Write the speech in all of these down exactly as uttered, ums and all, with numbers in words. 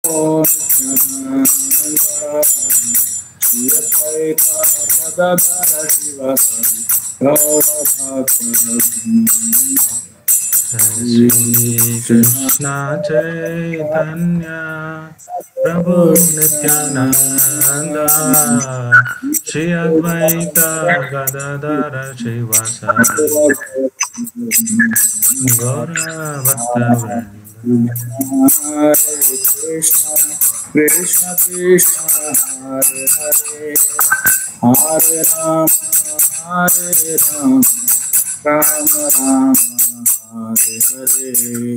Shri Krishna Chaitanya Prabhu Nityananda Shri Advaita Gadadara Shivasari Gaura Bhaktavrinda. Krishna Krishna Hare Hare Hare Ram Hare Ram Ram Ram Hare Hare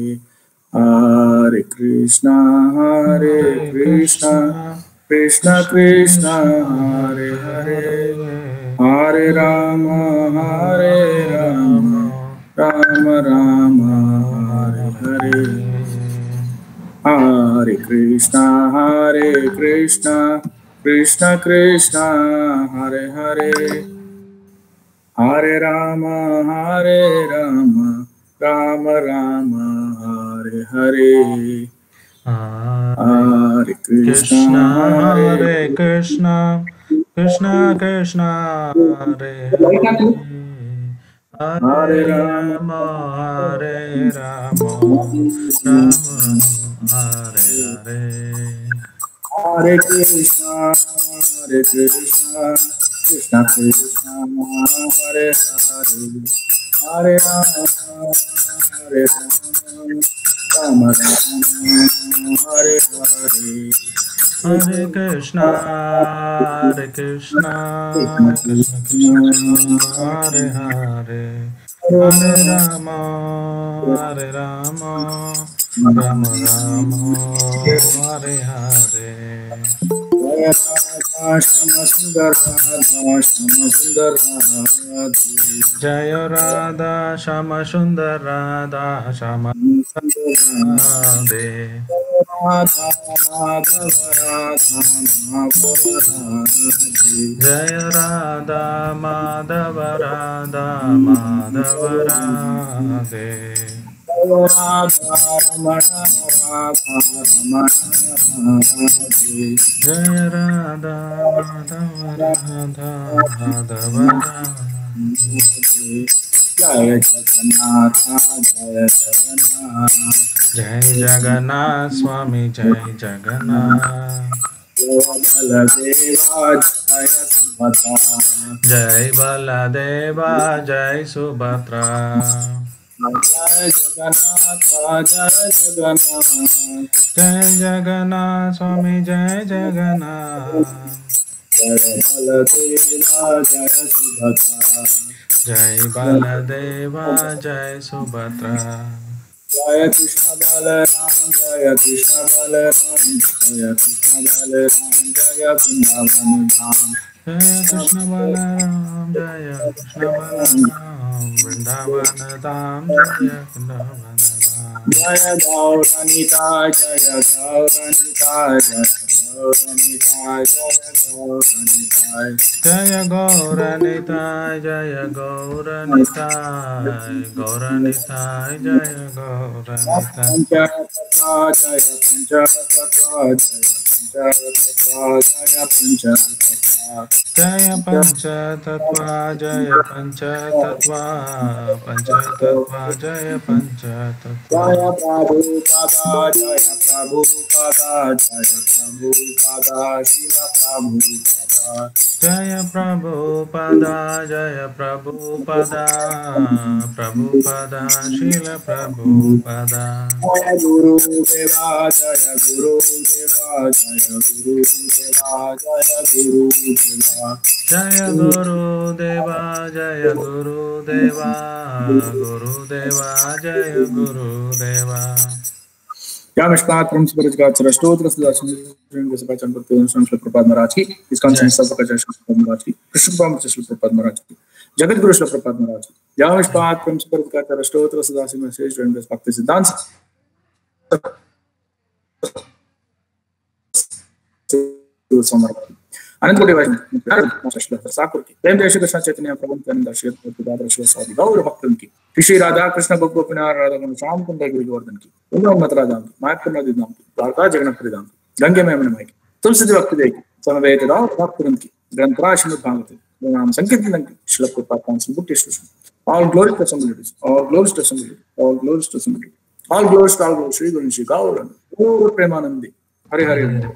Hare Krishna Hare Krishna Krishna Krishna Hare Hare Hare Ram Hare Ram Ram Ram Hare Hare Hare Krishna Hare Krishna Krishna Krishna Hare Hare Hare Rama Hare Rama Rama Rama Hare Hare Hare Krishna Hare Krishna Krishna Krishna Hare Hare Hare Rama Hare Rama Rama Hare Hare Hare Krishna Hare Krishna Krishna Krishna Hare Hare Hare Rama Hare Rama Rama Rama Hare Hare Hare Krishna Hare Krishna Krishna Krishna Hare Hare Hare Rama Hare Rama Rama Rama Hare Hare Jaya Radha Shama Sundar Radha Shama Radhe Jaya Radha Madhava Radha Madhava Radhe Jaya Radha Madhava Radha Madhava Radhe Jaya Jagannath Jaya Jagannath Jai Jagannath Swami Jai Jagannath Jai Baladeva Jai Subhadra Jai Jagannath Jai Jagannath Jai Jagannath Swami Jai Jagannath Jai Baladeva Jai Subhadra Jai Baladeva Jai Subhadra Jaya Krishna Balaram Jaya Krishna Balaram Jaya Krishna Balaram Jaya Vrindavan Dham Jaya Krishna Balaram Jaya Krishna Balaram Vrindavan Dham Jaya Vrindavan Dham Jaya Gauranita Jaya Gauranita Jaya Gauranita Jaya Gauranita Jaya Gauranitai Jaya Gauranitai Gauranitai Jaya Gauranitai Panchatattva Jaya Panchatattva Jaya Panchatattva Jaya Panchatattva Jaya Panchatattva Jaya Panchatattva Panchatattva Jaya Panchatattva Jaya Prabhupada Jaya Prabhupada Jaya Prabhupada Shila Prabhupada Jaya Prabhupada Jaya Prabhupada Prabhupada Shila Prabhupada Jaya Guru Deva Jaya Guru Deva Jaya Guru Deva Jaya Guru Deva Jaya Guru Deva Jaya Guru Deva Guru Deva Jaya Guru Deva Yamishpatram Suparajgat Sarashtotras Darshan Visapachan Bhakti Shri Prabhupada Maharaj ki Iskan Sabhaka Shri Prabhupada Maharaj ki Krishna Prabhupada Shri Prabhupada Maharaj ki Jagat Guru Shri Prabhupada Maharaj ki Yamishpatram Suparajgat Sarashtotras Darshan Shri Prabhupada Bhakti Siddhanta Samarpati Anand Koti Vaishnav Sakur ki Prem Jai Shri Krishna Chaitanya Prabhu Nityananda Shri Prabhupada Shri Sadi Gaur Bhaktan ki Shri Radha Krishna Gopinath Radha Sham Kunda Giri Govardhan ki Umma Matra Dham ki Mayapurna Dham ki Dwarka Jagannath Dham ki Gange में नमः तुलसी भक्ति देगी समवेत दाव भक्तरंत की ग्रंथराशि में भागते नाम संकीर्तन श्रील प्रभुपाद संपुट all glory to somebody all glory to somebody all glory to somebody all glory to all glory Shri Guru Shri Gauranga Gaur Premanandi Hare Hare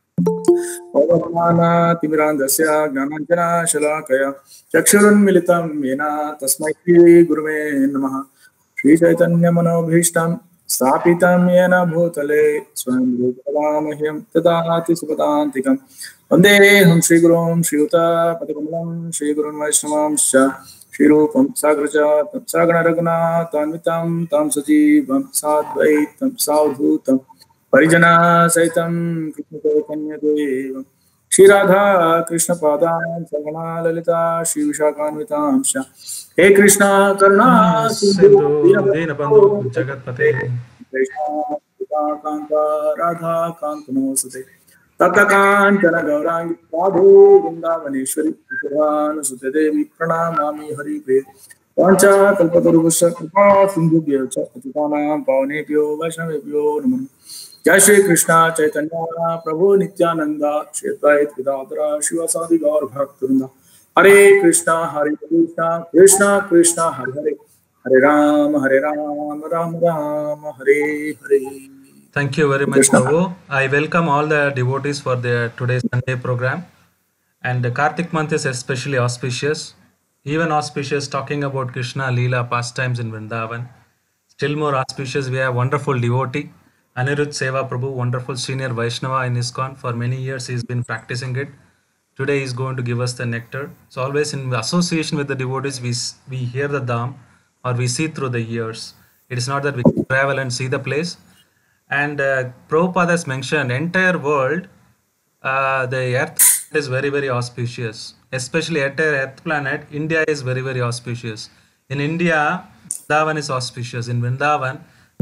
Ovamana Timirandasya Gnananjana Shalakaya Chakshurunmilitam Yena Tasmai Guruve Namaha Shri Chaitanya Manobhishtam Sthapitam Yena Bhutale Swayam Rupavamahyam Tadati Supadantikam Vandeham Shri Gurum Shri Uta Padakamalam Shri Gurun Vaishnavamscha Shri Rupam Sagrajatam Sagana Raghunathanvitam Tam Sajivam Sadvaitam Saudhutam Parijana Saitam Krishna Chaitanya Devam Shri Radha Krishna Padam Sagana Lalita Shri Vishakhanvitam Sha He Krishna Karuna Sindhu Dinabandhu Jagatpate Krishna Kanta Radha Kanta Namosate Tata Kantana Gaurangi Sadhu Vrindavaneshwari Vishwadhana Sute Devi Pranamami Hari Pre Pancha Kalpataruvasya Kripa Sindhu Bhyavcha Patitanam Pavanebhyo Vaishnavebhyo Namo Jai Shri Krishna Chaitanya Prabhu Nityananda Shri Advaita Gadadhara Shivasadi Gaur Bhaktivinoda Hare Krishna Hare Krishna Krishna Krishna Hare Hare Hare Ram Hare Ram Ram Ram Hare Hare. Thank you very much, Prabhu. I welcome all the devotees for their today's Sunday program. And the Kartik month is especially auspicious, even auspicious talking about Krishna Leela pastimes in Vrindavan. Still more auspicious, we have wonderful devotee, Anirudh Seva Prabhu, wonderful senior Vaishnava in ISKCON. For many years he's been practicing it. Today he's going to give us the nectar. So always in association with the devotees, we, we hear the Dham or we see through the years. It is not that we travel and see the place. And uh, Prabhupada has mentioned entire world, uh, the earth is very, very auspicious. Especially at the earth planet, India is very, very auspicious. In India, Vrindavan is auspicious. In Vrindavan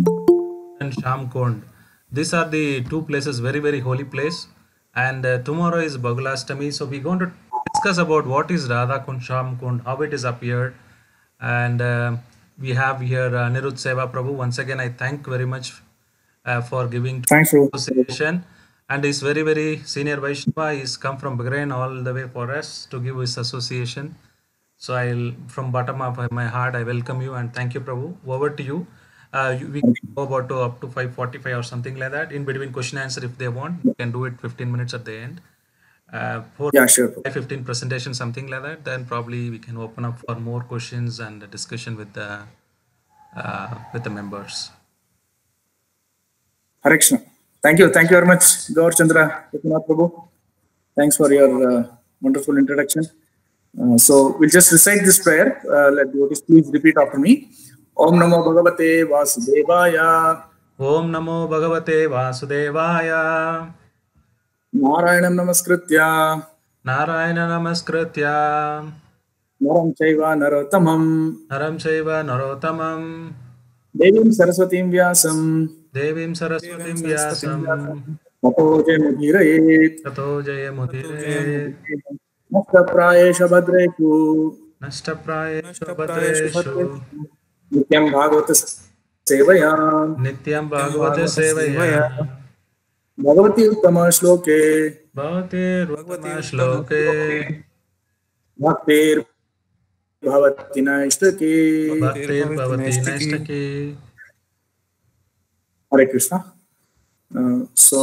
and Shamkund. These are the two places, very, very holy place. And uh, tomorrow is Bhagulashtami. So we're going to discuss about what is Radha Kund, Shamkund, how it is appeared. And uh, we have here uh, Anirudh Seva Prabhu. Once again, I thank very much Uh, for giving Thanks, bro. association, and is very very senior Vaishnava. He's come from Bahrain all the way for us to give his association. So I'll, from bottom of my heart, I welcome you and thank you, Prabhu. Over to you. Uh, you we can go about to up to five forty-five or something like that. In between question answer, if they want, you can do it fifteen minutes at the end. Uh, for yeah, sure. five fifteen presentation, something like that. Then probably we can open up for more questions and discussion with the uh, with the members. Hare Krishna. Thank you. Thank you very much, Gaur Chandra Prabhu Prabhu. Thanks for your uh, wonderful introduction. Uh, so we'll just recite this prayer. Uh, let devotees please repeat after me. Om Namo Bhagavate Vasudevaya. Om Namo Bhagavate Vasudevaya. Narayanam Namaskritya. Narayana Namaskritya. Naram Chaiva Narottamam. Naram Chaiva Narottamam. Devim Saraswatim Vyasam. Devim Saraswatim Vyasam. Tato Jayamudhirayet. Tato Jayamudhirayet. Nashtaprayesha Bhadreshu. Nashtaprayesha Bhadreshu. Nityam Bhagavata Sevaya. Nityam Bhagavata Sevaya. Bhagavati Uttama Shloke. Bhagavati Uttama Shloke. Bhaktir Bhavati Naishtaki. Bhaktir Bhavati Naishtaki. Hare Krishna. Uh, so,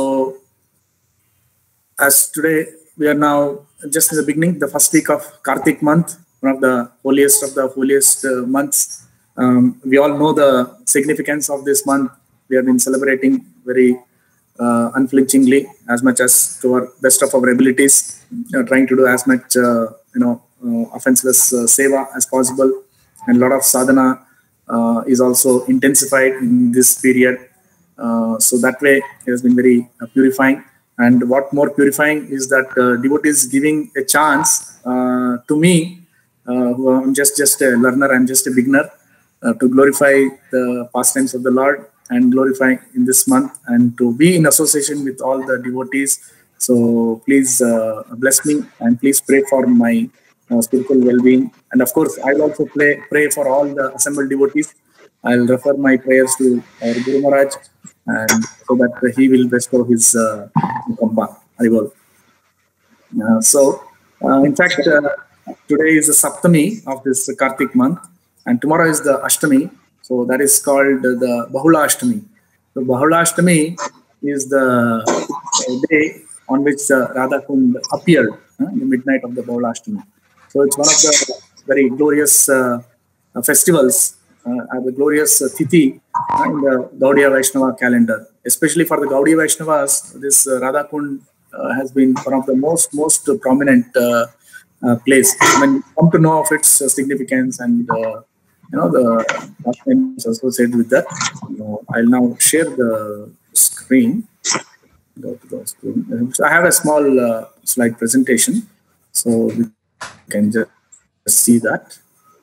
as today we are now just in the beginning, the first week of Kartik month, one of the holiest of the holiest uh, months. Um, we all know the significance of this month. We have been celebrating very uh, unflinchingly, as much as to our best of our abilities, uh, trying to do as much, uh, you know, uh, offenseless uh, seva as possible, and a lot of sadhana uh, is also intensified in this period. Uh, so that way it has been very uh, purifying. And what more purifying is that uh, devotees giving a chance uh, to me, uh, who I'm just, just a learner, I'm just a beginner, uh, to glorify the pastimes of the Lord and glorify in this month and to be in association with all the devotees. So please uh, bless me and please pray for my uh, spiritual well-being. And of course, I'll also pray, pray for all the assembled devotees. I'll refer my prayers to our Guru Maharaj, and so that he will bestow his uh, Kampa. Haribol. Uh, so, uh, in fact, uh, today is the Saptami of this Kartik month, and tomorrow is the Ashtami. So that is called the Bahula Ashtami. So Bahula Ashtami is the day on which uh, Radha Kund appeared uh, in the midnight of the Bahula Ashtami. So it's one of the very glorious uh, uh, festivals, uh, the glorious uh, Tithi uh, in the Gaudiya Vaishnava calendar. Especially for the Gaudiya Vaishnavas, this uh, Radha Kund uh, has been one of the most most prominent uh, uh, place. When you come to know of its uh, significance and uh, you know the names associated with that, you know, I'll now share the screen. Go to the screen. So I have a small uh, slide presentation, so we can just see that.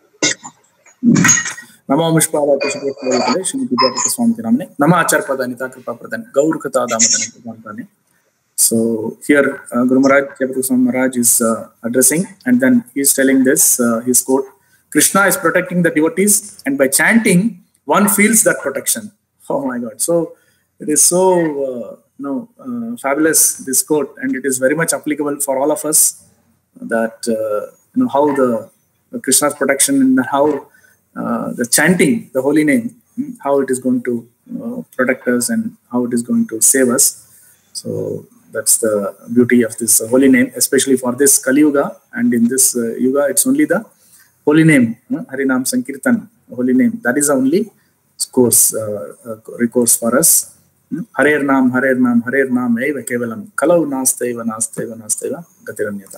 Nama Mishpala Kushapurale, Shri Vidyapita Swami Namne, Nama Acharpada Nita Kripa Pradhan, Gaur Kata Damadana. So here uh, Guru Maharaj, Vidyapita Swami Maharaj is uh, addressing, and then he is telling this, uh, his quote, Krishna is protecting the devotees, and by chanting, one feels that protection. Oh my God. So it is so uh, you know, uh, fabulous, this quote, and it is very much applicable for all of us, that uh, you know how the, the Krishna's protection and how uh, the chanting the holy name, how it is going to uh, protect us and how it is going to save us. So that's the beauty of this uh, holy name, especially for this Kali Yuga. And in this uh, Yuga, it's only the holy name, uh, Harinam Sankirtan, holy name. That is the only course, uh, uh, recourse for us. Harer Nam, Harer Nam, Harer Nam, Eva Kevalam, Kalau Nasteva, Nasteva, Nasteva, Gatiranyata.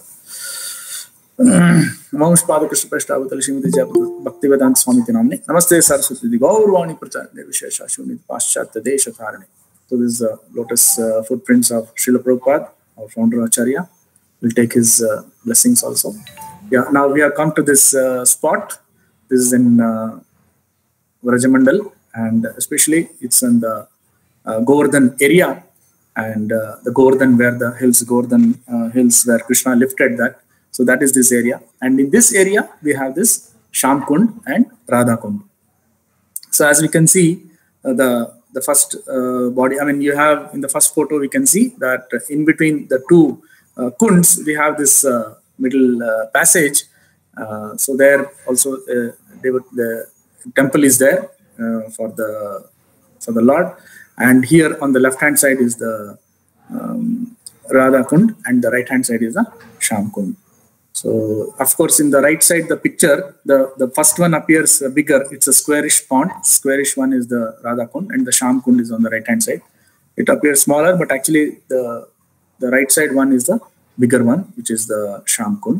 Namo Pada Krishna Prashtavatali Shrimati Jayapati Bhaktivedanta Swami Namne. Namaste Saraswati Gaurvani Pracharne Vishesha Shunit Paschatya Desha Tharane. So this is the lotus uh, footprints of Srila Prabhupada, our founder Acharya. We'll take his uh, blessings also. Yeah, now we have come to this uh, spot. This is in uh, Vrajamandal, and especially it's in the uh, Govardhan area, and uh, the Govardhan, where the hills, Govardhan uh, hills, where Krishna lifted that. So that is this area. And in this area, we have this Sham Kund and Radha Kund. So as we can see, uh, the, the first uh, body, I mean, you have in the first photo, we can see that in between the two uh, kunds, we have this uh, middle uh, passage. Uh, so there also, uh, they would, the temple is there uh, for the for the Lord. And here on the left-hand side is the um, Radha Kund, and the right-hand side is the Sham Kund. So, of course, in the right side, the picture, the, the first one appears bigger. It's a squarish pond. Squarish one is the Radha Kund, and the Sham Kund is on the right-hand side. It appears smaller, but actually the, the right side one is the bigger one, which is the Sham Kund.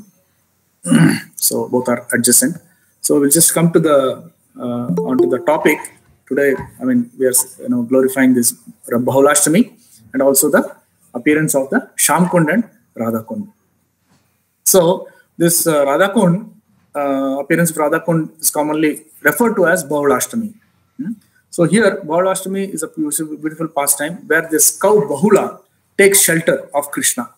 So, both are adjacent. So, we'll just come to the, uh, onto the topic. Today, I mean, we are you know, glorifying this Bahulashtami and also the appearance of the Sham Kund and Radha Kund. So, this uh, Radha Kund, uh, appearance of Radha Kund is commonly referred to as Bahulashtami. Hmm? So, here Bahulashtami is a beautiful, beautiful pastime where this cow Bahula takes shelter of Krishna.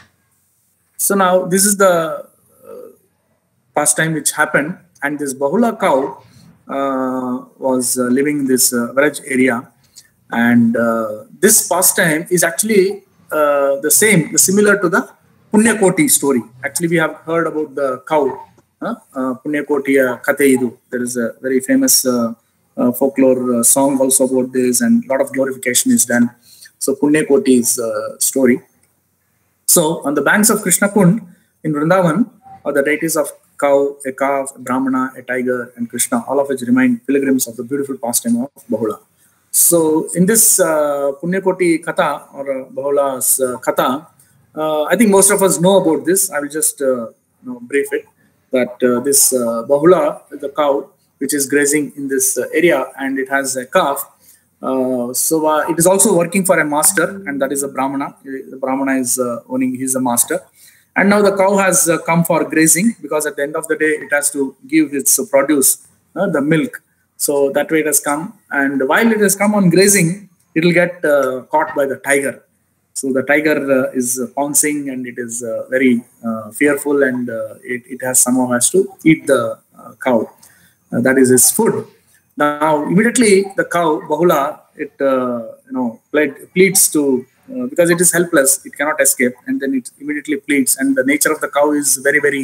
So, now this is the uh, pastime which happened, and this Bahula cow uh, was uh, living in this uh, Vraj area, and uh, this pastime is actually uh, the same, similar to the Punyakoti story. Actually, we have heard about the cow, uh, uh, Punyakoti uh, Kateidu. There is a very famous uh, uh, folklore uh, song also about this, and a lot of glorification is done. So, Punyakoti's uh, story. So, on the banks of Krishna Kund in Vrindavan are the deities of cow, a calf, a brahmana, a tiger, and Krishna, all of which remain pilgrims of the beautiful pastime of Bahula. So, in this uh, Punyakoti Katha, or uh, Bahula's uh, Katha, Uh, I think most of us know about this. I will just uh, you know, brief it. That uh, this uh, Bahula, the cow, which is grazing in this uh, area, and it has a calf. Uh, so uh, it is also working for a master, and that is a Brahmana. The Brahmana is uh, owning; he's a master. And now the cow has uh, come for grazing, because at the end of the day, it has to give its uh, produce, uh, the milk. So that way it has come. And while it has come on grazing, it will get uh, caught by the tiger. So the tiger uh, is uh, pouncing, and it is uh, very uh, fearful, and uh, it, it has somehow has to eat the uh, cow. Uh, that is his food. Now immediately the cow Bahula, it uh, you know plead, pleads to uh, because it is helpless, it cannot escape, and then it immediately pleads. And the nature of the cow is very very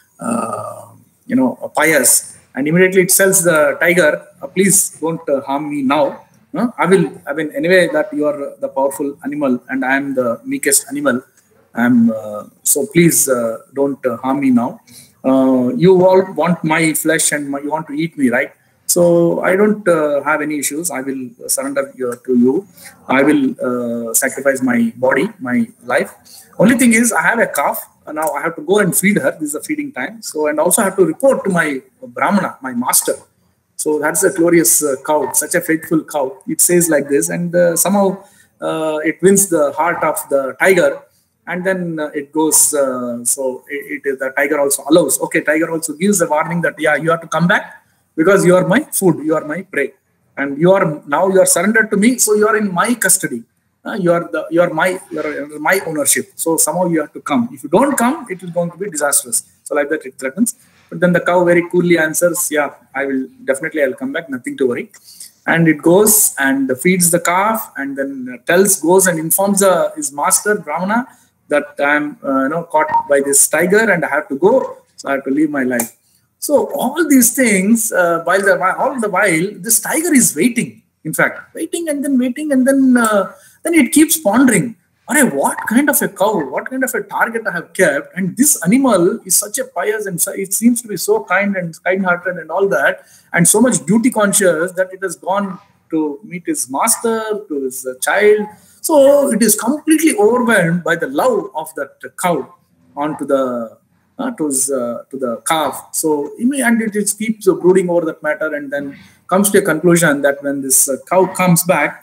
uh, you know pious, and immediately it tells the tiger, uh, please don't uh, harm me now. No? I will. I mean, anyway, that you are the powerful animal and I am the meekest animal. I'm uh, so please uh, don't uh, harm me now. Uh, you all want my flesh and my, you want to eat me, right? So I don't uh, have any issues. I will surrender uh, to you. I will uh, sacrifice my body, my life. Only thing is, I have a calf. Now I have to go and feed her. This is the feeding time. So, and also I have to report to my Brahmana, my master. So that's a glorious uh, cow, such a faithful cow. It says like this, and uh, somehow uh, it wins the heart of the tiger. And then uh, it goes, uh, so it, it, the tiger also allows. Okay, tiger also gives a warning that, yeah, you have to come back because you are my food, you are my prey. And you are, now you are surrendered to me, so you are in my custody. Uh, you are the, you are my, you are my ownership. So somehow you have to come. If you don't come, it is going to be disastrous. So like that it threatens. But then the cow very coolly answers, yeah, I will, definitely I'll come back, nothing to worry. And it goes and feeds the calf, and then tells, goes and informs uh, his master, Brahmana, that I am uh, you know, caught by this tiger and I have to go, so I have to leave my life. So all these things, uh, while the, all the while, this tiger is waiting, in fact, waiting and then waiting, and then, uh, then it keeps pondering, what kind of a cow, what kind of a target I have kept, and this animal is such a pious and it seems to be so kind and kind-hearted and all that, and so much duty conscious that it has gone to meet his master, to his uh, child. So it is completely overwhelmed by the love of that cow onto the uh, to, his, uh, to the calf. So and it just keeps brooding over that matter, and then comes to a conclusion that when this uh, cow comes back,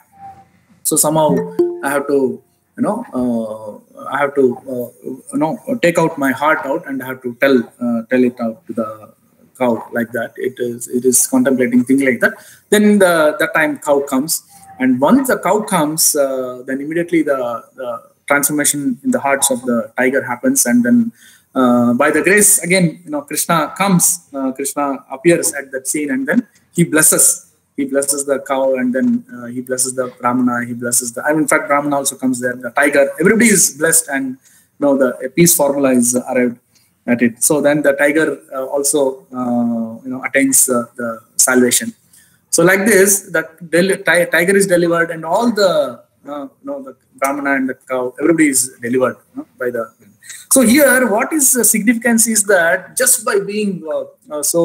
so somehow I have to, you know, uh, I have to, uh, you know, take out my heart out, and I have to tell uh, tell it out to the cow like that. It is it is contemplating things like that. Then the that time cow comes. And once the cow comes, uh, then immediately the, the transformation in the hearts of the tiger happens. And then uh, by the grace, again, you know, Krishna comes, uh, Krishna appears at that scene, and then he blesses. He blesses the cow, and then uh, he blesses the Brahmana, he blesses the, I mean, in fact, Brahmana also comes there, the tiger, everybody is blessed, and you know, the a peace formula is arrived at it. So then the tiger uh, also, uh, you know, attains uh, the salvation. So like this, that tiger is delivered, and all the, uh, you know, the Brahmana and the cow, everybody is delivered, you know, by the. So here, what is the significance is that just by being uh, uh, so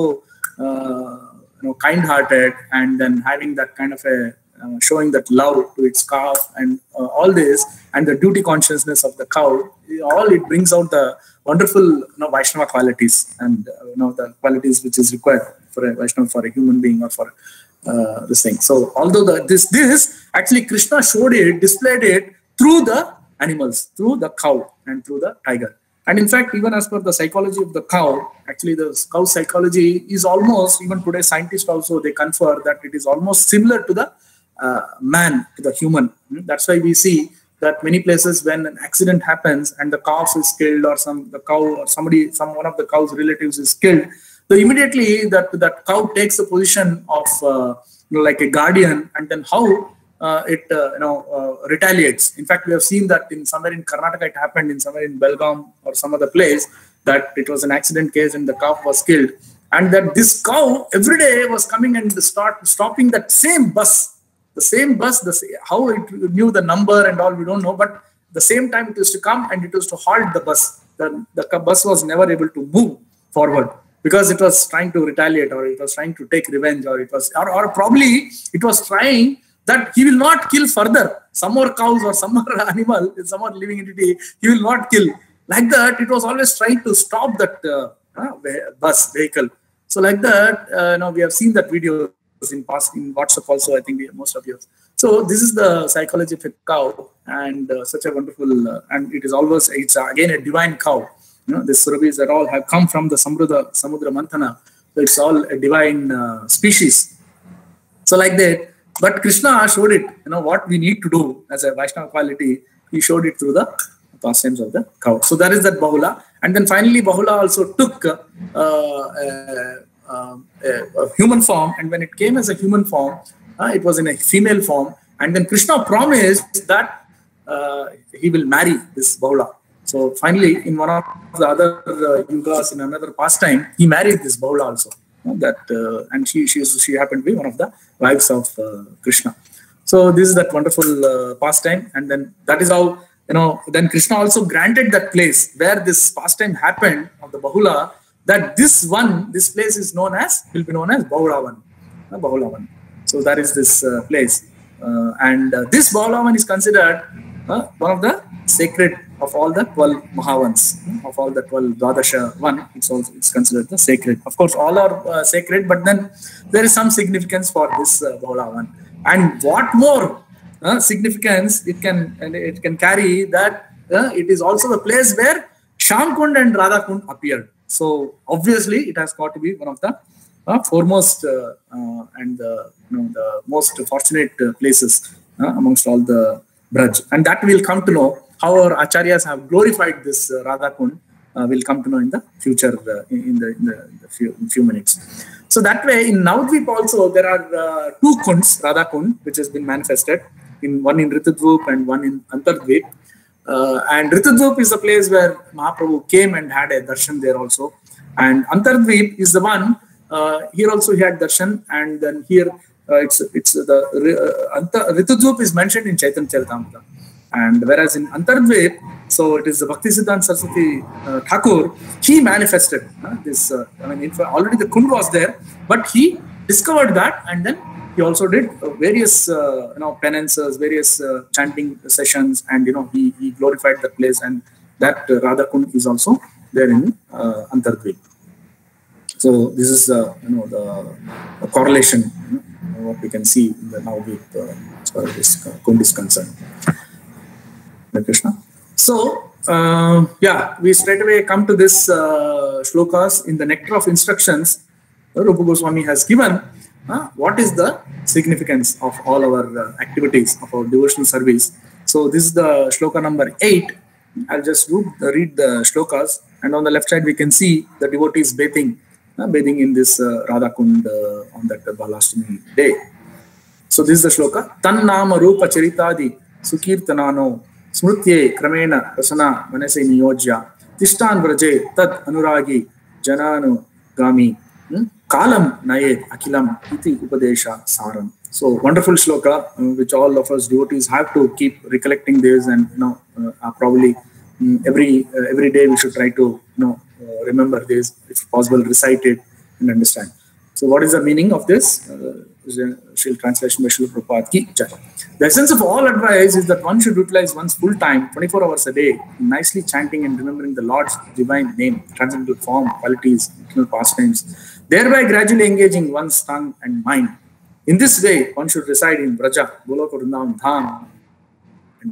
uh, you know, kind-hearted, and then having that kind of a uh, showing that love to its calf, and uh, all this, and the duty consciousness of the cow, all it brings out the wonderful, you know, Vaishnava qualities, and uh, you know, the qualities which is required for a Vaishnava, for a human being, or for Uh, this thing. So although the, this this actually Krishna showed it, displayed it through the animals, through the cow and through the tiger. And in fact, even as per the psychology of the cow, actually the cow psychology is almost, even today scientists also, they confer that it is almost similar to the uh, man, to the human. That's why we see that many places when an accident happens and the calf is killed, or some the cow or somebody, some one of the cow's relatives is killed, so immediately that that cow takes the position of uh, you know, like a guardian, and then how uh, it uh, you know uh, retaliates. In fact, we have seen that in somewhere in Karnataka it happened, in somewhere in Belgaum or some other place, that it was an accident case and the calf was killed, and that this cow every day was coming and start stopping that same bus, the same bus, the same, how it knew the number and all, we don't know, but the same time it was to come and it was to halt the bus. The, the bus was never able to move forward, because it was trying to retaliate, or it was trying to take revenge, or it was, or, or probably it was trying that he will not kill further some more cows or some more animal, some more living entity, he will not kill. Like that, it was always trying to stop that uh, uh, bus vehicle. So like that, uh, now we have seen that video in past in WhatsApp also, I think we, most of you. So this is the psychology of a cow, and uh, such a wonderful, uh, and it is always, it's uh, again a divine cow. You know, the surabhis that all have come from the Samudra, Samudra Manthana. So it's all a divine uh, species. So like that, but Krishna showed it, you know, what we need to do as a Vaishnava quality, he showed it through the pastimes of the cow. So that is that Bahula. And then finally, Bahula also took uh, uh, uh, a, a human form, and when it came as a human form, uh, it was in a female form. And then Krishna promised that uh, he will marry this Bahula. So finally, in one of the other uh, yugas, in another pastime, he married this Bahula also. Uh, that uh, and she she she happened to be one of the wives of uh, Krishna. So this is that wonderful uh, pastime, and then that is how, you know, then Krishna also granted that place where this pastime happened of the Bahula, that this one, this place is known as, will be known as Bahulavan. Uh, Bahulavan. So that is this uh, place. Uh, and uh, this Bahulavan is considered uh, one of the sacred of all the twelve Mahavans, uh, of all the twelve Dwadasha one. It's also it's considered the sacred. Of course, all are uh, sacred, but then there is some significance for this uh, Bahulavan. And what more uh, significance it can and it can carry, that uh, it is also the place where Shamkund and Radhakund appeared. So obviously, it has got to be one of the uh, foremost uh, uh, and the, you know, the most fortunate uh, places uh, amongst all the Braj. And that we'll come to know how our acharyas have glorified this uh, Radhakund. Uh, we'll come to know in the future uh, in, in the, in the, in the few, in few minutes. So that way, in Navadvip also, there are uh, two kunds, Radhakund, which has been manifested, in one in Ritudvip and one in Antardvip. Uh, and Ritudvip is the place where Mahaprabhu came and had a darshan there also. And Antardvip is the one, uh, here also he had darshan, and then here uh, it's it's the uh, Ritudvip is mentioned in Chaitanya Charitamrita. And whereas in Antardvip, so it is the Bhaktisiddhanta Saraswati uh, Thakur, he manifested uh, this, uh, I mean, in fact, already the Kund was there, but he discovered that, and then he also did uh, various, uh, you know, penances, various uh, chanting sessions, and, you know, he, he glorified the place, and that uh, Radhakund is also there in uh, Antardvip. So this is, uh, you know, the, the correlation, you know, what we can see in the Navadvip uh, as far as this uh, Kund is concerned. Krishna. So, uh, yeah, we straight away come to this uh, shlokas in the nectar of instructions Rupa Goswami has given. Uh, what is the significance of all our uh, activities of our devotional service? So, this is the shloka number eight. I'll just read, uh, read the shlokas, and on the left side we can see the devotees bathing, uh, bathing in this uh, Radhakund uh, on that uh, Balashtami day. So, this is the shloka. Tan nama rupa charitadi sukirtanano Smrutye kramena rasana manase niyojya tishtan vraje tad anuragi jananu gami kalam nayet akilam iti upadesha saram. So wonderful shloka, uh, which all of us devotees have to keep recollecting this, and, you know, uh, probably um, every uh, every day we should try to, you know, uh, remember this, if possible, recite it and understand. So what is the meaning of this? Uh, Shil translation by Srila Prabhupada ki jai. The essence of all advice is that one should utilize one's full time, twenty-four hours a day, in nicely chanting and remembering the Lord's divine name, transcendental form, qualities, eternal pastimes, thereby gradually engaging one's tongue and mind. In this way, one should reside in Braja, Goloka Vrindavan Dham, and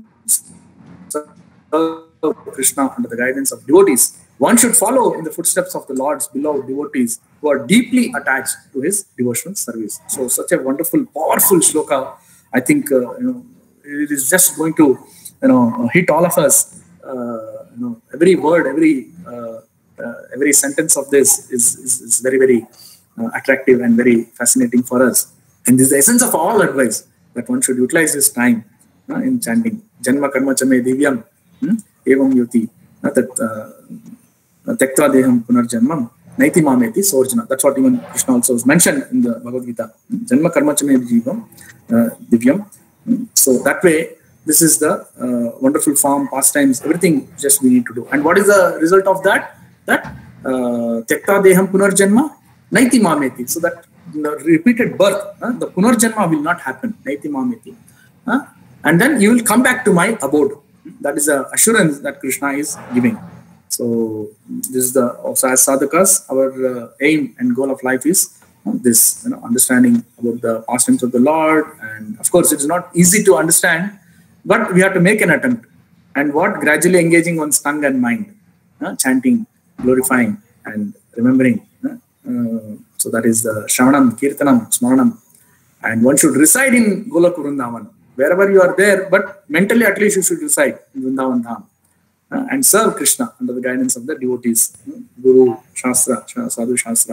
serve Krishna under the guidance of devotees. One should follow in the footsteps of the Lord's beloved devotees who are deeply attached to his devotional service. So, such a wonderful, powerful shloka. I think uh, you know, it is just going to, you know, hit all of us. Uh, you know, every word, every uh, uh, every sentence of this is is, is very very uh, attractive and very fascinating for us. And this is the essence of all advice, that one should utilize his time uh, in chanting. Janma karma chame divyam hmm? evam yuti. Uh, that tektva deham punarjanmam naiti mameti sorjana. That's what even Krishna also has mentioned in the Bhagavad Gita. Janma karma chame divyam. Uh, divyam. So that way, this is the uh, wonderful form, pastimes, everything just we need to do. And what is the result of that? That tekta deham punarjanma naiti mameti. So that, you know, repeated birth, uh, the punarjanma will not happen. Naiti mameti. Uh, and then you will come back to my abode. That is the assurance that Krishna is giving. So this is the, also as sadhakas, our uh, aim and goal of life is this, you know, understanding about the pastimes of the Lord. And of course, it is not easy to understand, but we have to make an attempt. And what? Gradually engaging one's tongue and mind, uh, chanting, glorifying, and remembering. Uh, uh, so that is the Shravanam, Kirtanam, Smaranam. And one should reside in Goloka Vrindavan. Wherever you are there, but mentally at least you should reside in Vrindavan Dham. Uh, and serve Krishna under the guidance of the devotees, uh, Guru, Shastra, Sadhu Shastra, Guru.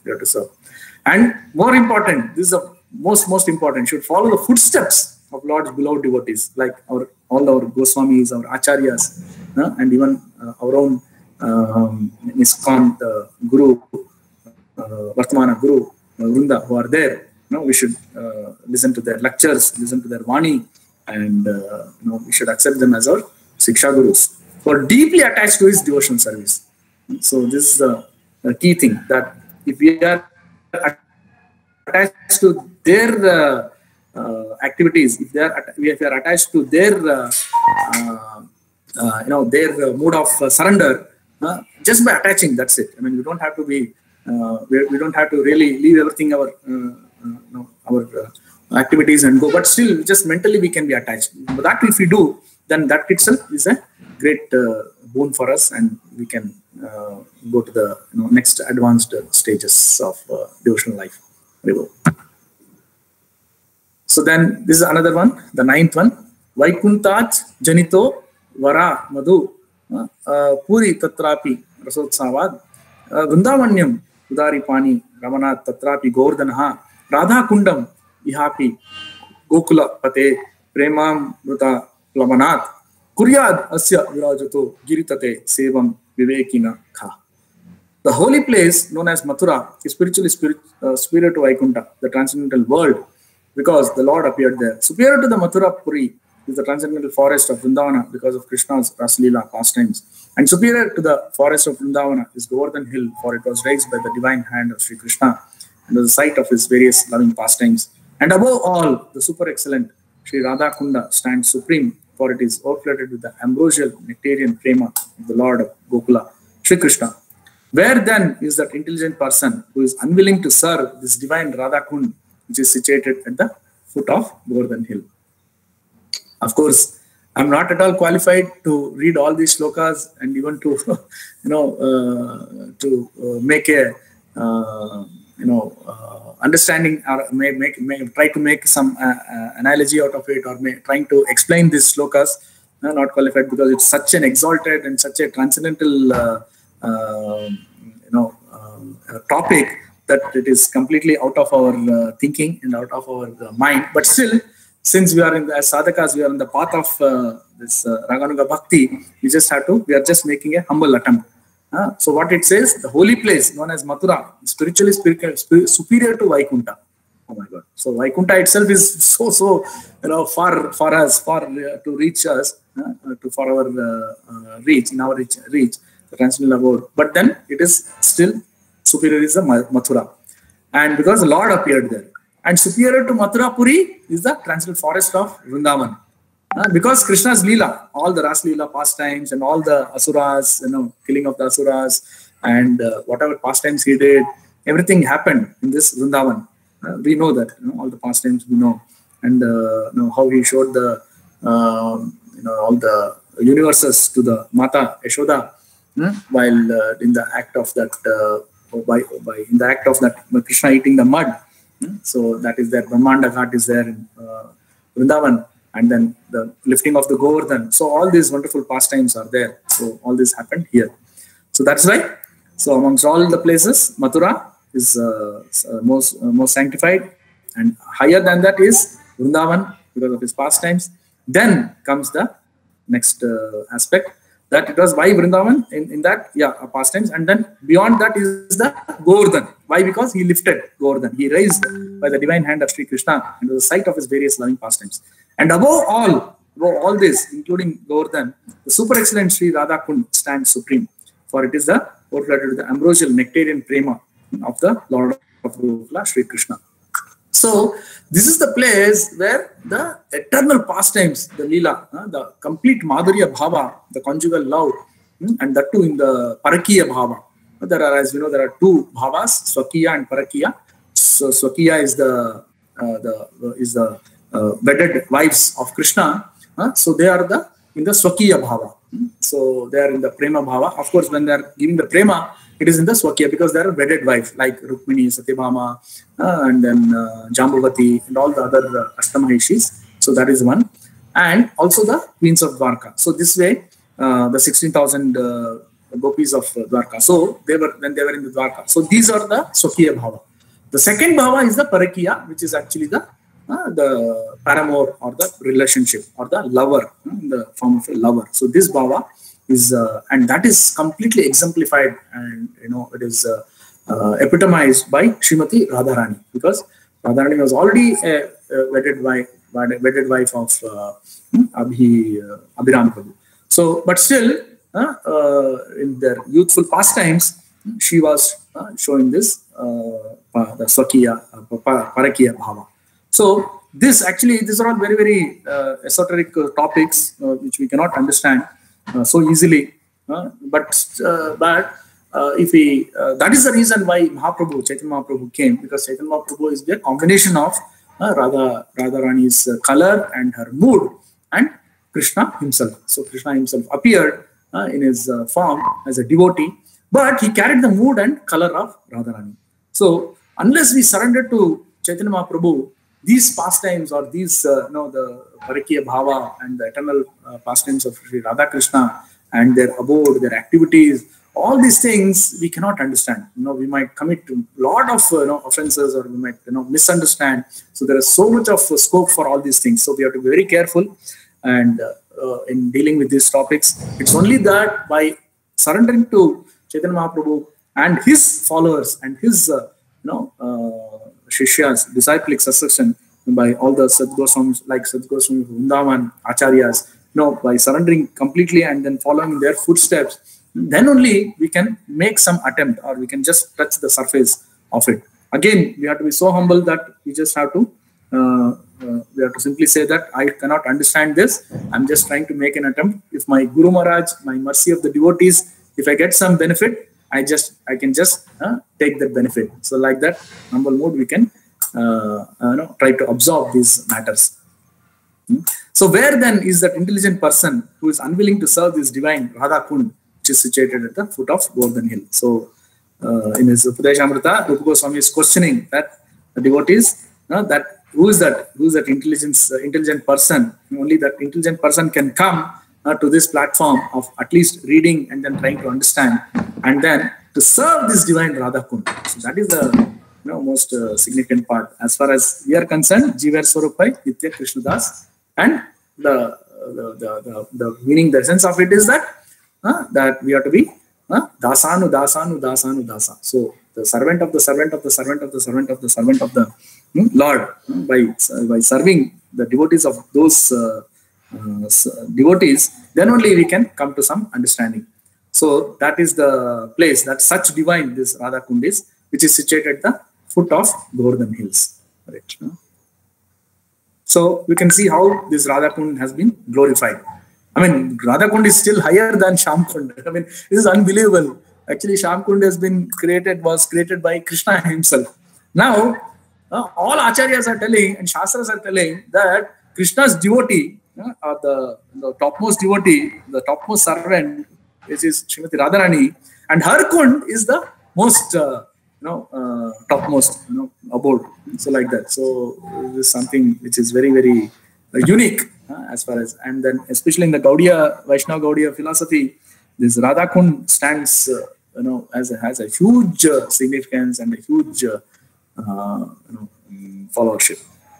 we have to serve. And more important, this is the most, most important, should follow the footsteps of Lord's beloved devotees, like our all our Goswamis, our Acharyas, uh, and even uh, our own um, ISKCON uh, Guru, uh, Vartamana Guru, uh, Vrinda, who are there. You know, we should uh, listen to their lectures, listen to their Vani, and uh, you know, we should accept them as our Siksha Gurus, who are deeply attached to his devotional service. So this is the, the key thing, that if we are attached to their uh, uh, activities, if they are if we are attached to their uh, uh, uh, you know their uh, mood of uh, surrender, uh, just by attaching, that's it. I mean, we don't have to be uh, we, we don't have to really leave everything our uh, uh, you know, our uh, activities and go, but still just mentally we can be attached. But that if we do, then that itself is a great uh, boon for us, and we can uh, go to the you know, next advanced stages of uh, devotional life. So then this is another one, the ninth one. Vaikuntat janito vara madhu uh, puri tatrapi rasotsavad vrindavanyam udari pani ramanat tatrapi govardhanaha radha kundam ihapi gokula pate premam mruta plamanat kuryad asya virajato giritate sevam vivekina kha. The holy place known as Mathura is spiritually spirit, uh, superior to Vaikunta, the transcendental world, because the Lord appeared there. Superior to the Mathura Puri is the transcendental forest of Vrindavana because of Krishna's Rasalila pastimes. And superior to the forest of Vrindavana is Govardhan Hill, for it was raised by the divine hand of Sri Krishna and was the site of his various loving pastimes. And above all, the super excellent Sri Radha Kunda stands supreme, for it is overflooded with the ambrosial nectarian prema of the Lord of Gokula, Sri Krishna. Where then is that intelligent person who is unwilling to serve this divine Radha Kund, which is situated at the foot of Govardhan Hill? Of course, I'm not at all qualified to read all these shlokas and even to, you know, uh, to uh, make a, uh, you know, uh, understanding or may, make, may try to make some uh, uh, analogy out of it, or may, trying to explain these shlokas. I'm not qualified because it's such an exalted and such a transcendental uh, Uh, you know, uh, topic that it is completely out of our uh, thinking and out of our uh, mind. But still, since we are in the, as sadhakas, we are in the path of uh, this uh, Raganuga Bhakti, we just have to, we are just making a humble attempt. Uh, so what it says, the holy place known as Mathura, spiritually spiritual, superior to Vaikunta. Oh my God. So Vaikunta itself is so, so, you know, far for us, far uh, to reach us, uh, to for our uh, uh, reach, in our reach, reach. Transcendental abode, but then it is still superior is the Mathura, and because the Lord appeared there, and superior to Mathura Puri is the transcendental forest of Vrindavan, uh, because Krishna's Leela, all the Ras Leela pastimes and all the Asuras, you know, killing of the Asuras and uh, whatever pastimes he did, everything happened in this Vrindavan. Uh, we know that, you know, all the pastimes we know, and uh, you know how he showed the uh, you know all the universes to the Mata Yashoda. Hmm? While uh, in the act of that, uh, by, by in the act of that, Krishna eating the mud. Hmm? So that is there. Brahmanda Ghat is there in uh, Vrindavan, and then the lifting of the Govardhan. So all these wonderful pastimes are there. So all this happened here. So that's why. So amongst all the places, Mathura is uh, most uh, most sanctified, and higher than that is Vrindavan because of his pastimes. Then comes the next uh, aspect. That it was by Vrindavan in, in that, yeah, pastimes. And then beyond that is the Govardhan. Why? Because he lifted Govardhan. He raised by the divine hand of Sri Krishna into the site of his various loving pastimes. And above all, above all this, including Govardhan, the super excellent Sri Radha Kund stands supreme. For it is the overflooded with the ambrosial nectarian prema of the Lord of Gokula, Sri Krishna. So this is the place where the eternal pastimes, the Leela, uh, the complete Madhurya Bhava, the conjugal love, hmm, and that too in the Parakiya Bhava. There are, as we know, there are two Bhavas, Swakiya and Parakiya. So Swakiya is the uh, the uh, is the uh, wedded wives of Krishna. Uh, so they are the in the Swakiya Bhava. Hmm. So they are in the Prema Bhava. Of course, when they are giving the Prema, it is in the Swakiya because they are wedded wife like Rukmini, Satyabhama, uh, and then uh, Jambavati and all the other uh, Ashtamahishis. So that is one. And also the queens of Dwarka. So this way, uh, the sixteen thousand uh, the gopis of uh, Dwarka. So they were when they were in the Dwarka. So these are the Swakiya Bhava. The second Bhava is the Parakiya, which is actually the uh, the paramour or the relationship or the lover, uh, in the form of a lover. So this Bhava is, uh, and that is completely exemplified, and you know it is uh, uh, epitomized by Srimati Radharani, because Radharani was already a, a wedded wife, wedded wife of uh, Abhi, uh, Abhiram Prabhu. So, but still, uh, uh, in their youthful pastimes, she was uh, showing this uh, the Swakiya, uh, Parakiya Bhava. So, this actually, these are all very, very uh, esoteric uh, topics uh, which we cannot understand uh, so easily. Uh, but uh, but uh, if we, uh, that is the reason why Mahaprabhu, Chaitanya Mahaprabhu came, because Chaitanya Mahaprabhu is the combination of uh, Radha, Radharani's uh, color and her mood and Krishna himself. So Krishna himself appeared uh, in his uh, form as a devotee, but he carried the mood and color of Radharani. So unless we surrender to Chaitanya Mahaprabhu, these pastimes or these, uh, you know, the Parakiya Bhava and the eternal uh, pastimes of Sri Radha Krishna and their abode, their activities, all these things we cannot understand. You know, we might commit to a lot of uh, you know, offenses, or we might you know misunderstand. So there is so much of uh, scope for all these things. So we have to be very careful. And uh, uh, in dealing with these topics, it's only that by surrendering to Chaitanya Mahaprabhu and his followers and his uh, you know uh, Shishyas, disciplic succession, by all the Sadgoswamis like Sadgoswami Vrindavan, Acharyas, you know, by surrendering completely and then following their footsteps, then only we can make some attempt, or we can just touch the surface of it. Again, we have to be so humble that we just have to uh, uh, we have to simply say that I cannot understand this. I'm just trying to make an attempt. If my Guru Maharaj, my mercy of the devotees, if I get some benefit, I just I can just uh, take that benefit. So like that humble mood, we can uh, uh, you know, try to absorb these matters. Hmm? So where then is that intelligent person who is unwilling to serve this divine Radha Kund, which is situated at the foot of Govardhan Hill? So uh, in his Upadeshamrita, Rupa Goswami is questioning that the devotees, uh, that who is that? Who is that intelligence, uh, intelligent person? Only that intelligent person can come uh, to this platform of at least reading and then trying to understand, and then to serve this divine Radha Kund. So that is the you know, most uh, significant part as far as we are concerned. Jivar Swarupai, Nitya Krishnadas, and the, uh, the, the, the, the meaning, the essence of it is that uh, that we have to be uh, dasanu, dasanu, dasanu, dasa. So the servant of the servant of the servant of the servant of the servant of the hmm, Lord, uh, by, uh, by serving the devotees of those uh, uh, devotees, then only we can come to some understanding. So that is the place that such divine this Radha Kund is, which is situated at the foot of Govardhan Hills. Right. So we can see how this Radha Kund has been glorified. I mean, Radha Kund is still higher than Shyam Kund. I mean, this is unbelievable. Actually, Shyam Kund has been created, was created by Krishna himself. Now, uh, all Acharyas are telling and Shastras are telling that Krishna's devotee, uh, or the, the topmost devotee, the topmost servant, which is Srimati Radharani, and her Kund is the most, uh, you know, uh, topmost, you know, abode. So like that. So this is something which is very, very uh, unique uh, as far as, and then especially in the Gaudiya, Vaishnava Gaudiya philosophy, this Radha Kund stands, uh, you know, as a, has a huge uh, significance and a huge, uh, uh, you know, um, followership.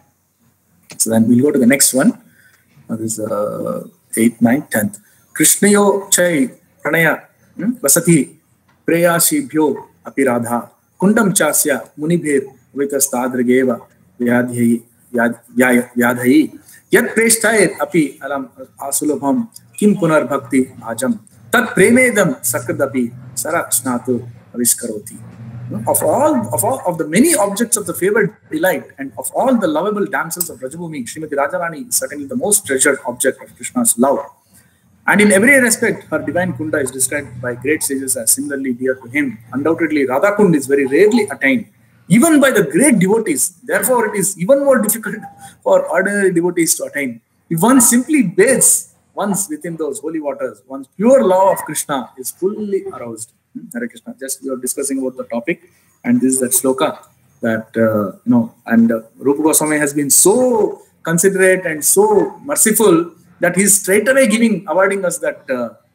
So then we'll go to the next one. Uh, this is uh, eighth, ninth, tenth. Krishnayo Chai Pranaya Vasati Preyashibhyo Apiradha Kundam Chasya Munibhir Vikastadrigeva Vyadhi Vyadhayi Yat Preshtair Api Alam Asulabham Kim Punar Bhakti Bhajam Tat Premedam Sakradapi Sara Snatu Aviskaroti. Of all, of all of the many objects of the favored delight and of all the lovable damsels of Rajabhumi, Srimati Radharani is certainly the most treasured object of Krishna's love. And in every respect, her divine Kunda is described by great sages as similarly dear to him. Undoubtedly, Radha Kund is very rarely attained, even by the great devotees. Therefore, it is even more difficult for ordinary devotees to attain. If one simply bathes once within those holy waters, one's pure love of Krishna is fully aroused. Hare Krishna. Just we are discussing about the topic, and this is that shloka that uh, you know. And uh, Rupa Goswami has been so considerate and so merciful that he is straight away giving, awarding us that uh,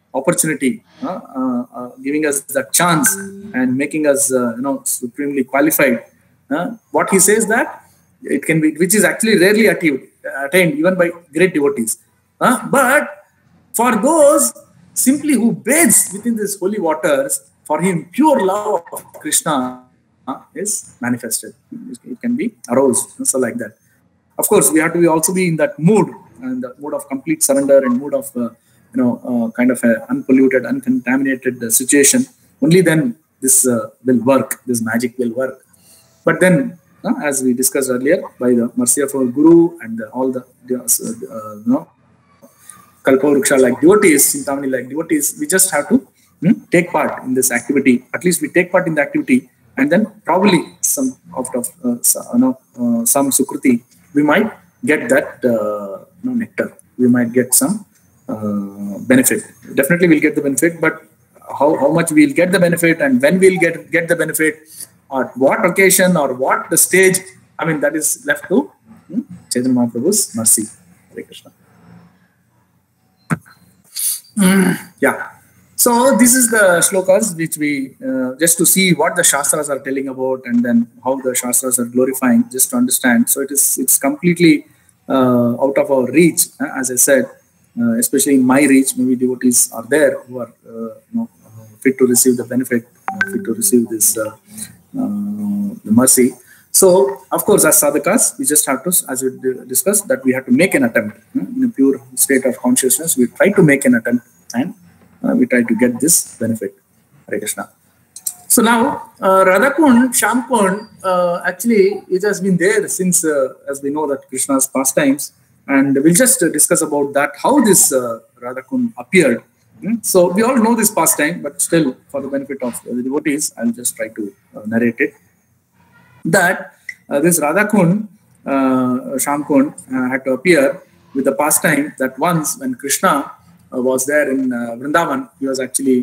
opportunity, uh, uh, uh, giving us that chance and making us, uh, you know, supremely qualified. Uh, what he says that it can be, which is actually rarely achieved, attained even by great devotees. Uh, but for those simply who bathes within these holy waters, for him pure love of Krishna is manifested. It can be aroused, so like that. Of course, we have to be also be in that mood, and the mood of complete surrender and mood of uh, you know uh, kind of a unpolluted, uncontaminated uh, situation. Only then this uh, will work. This magic will work. But then, uh, as we discussed earlier, by the mercy of our Guru and the, all the uh, uh, you know Kalpavruksha like devotees, Chintamani like devotees, we just have to hmm, take part in this activity. At least we take part in the activity, and then probably some out of uh, you know uh, some sukruti, we might get that uh, you know, nectar. We might get some uh, benefit. Definitely, we'll get the benefit, but how, how much we'll get the benefit and when we'll get get the benefit, or what occasion or what the stage, I mean, that is left to hmm, Chaitanya Mahaprabhu's mercy. Hare Krishna. Mm, yeah. So this is the shlokas which we, uh, just to see what the Shastras are telling about and then how the Shastras are glorifying, just to understand. So it is, it's completely uh, out of our reach, uh, as I said, uh, especially in my reach. Maybe devotees are there who are uh, you know, uh, fit to receive the benefit, uh, fit to receive this uh, uh, the mercy. So, of course, as sadhakas, we just have to, as we discussed, that we have to make an attempt uh, in a pure state of consciousness. We try to make an attempt and Uh, we try to get this benefit. Hare Krishna. So now, uh, Radhakund, Shamkund, uh, actually, it has been there since, uh, as we know, that Krishna's pastimes, and we'll just uh, discuss about that, how this uh, Radhakund appeared. Hmm? So we all know this pastime, but still, for the benefit of the devotees, I'll just try to uh, narrate it. That uh, this Radhakund, uh, Shamkund, uh, had to appear with the pastime that once when Krishna Uh, was there in uh, Vrindavan, he was actually,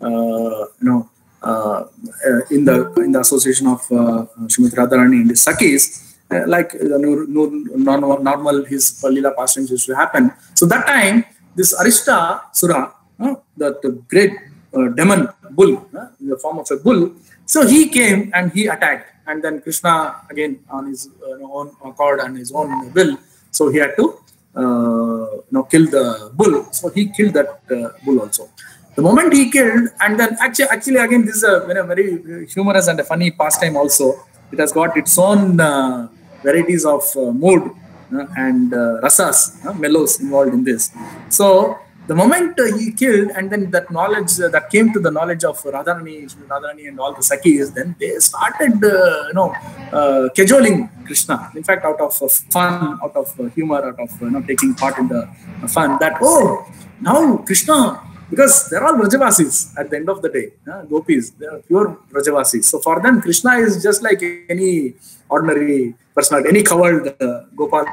uh, you know, uh, uh, in the in the association of uh, Srimati Radharani and his Sakhis, uh, like uh, no, no, normal his Leela pastimes used to happen. So that time, this Arishta Sura, uh, that the great uh, demon bull, uh, in the form of a bull, so he came and he attacked, and then Krishna again on his uh, own accord and his own will, so he had to. Uh, you know, kill the bull. So he killed that uh, bull also. The moment he killed, and then actually, actually again, this is a very, very humorous and a funny pastime also. It has got its own uh, varieties of uh, mood uh, and uh, rasas, uh, mellows involved in this. So the moment uh, he killed, and then that knowledge uh, that came to the knowledge of Radharani, Radharani and all the Sakhis, then they started, uh, you know, uh, cajoling Krishna. In fact, out of uh, fun, out of uh, humor, out of uh, you know taking part in the uh, fun, that oh, now Krishna, because they're all Vrajavasis at the end of the day, uh, gopis, they are pure Vrajavasis. So for them, Krishna is just like any ordinary personality, any covered uh, Gopal,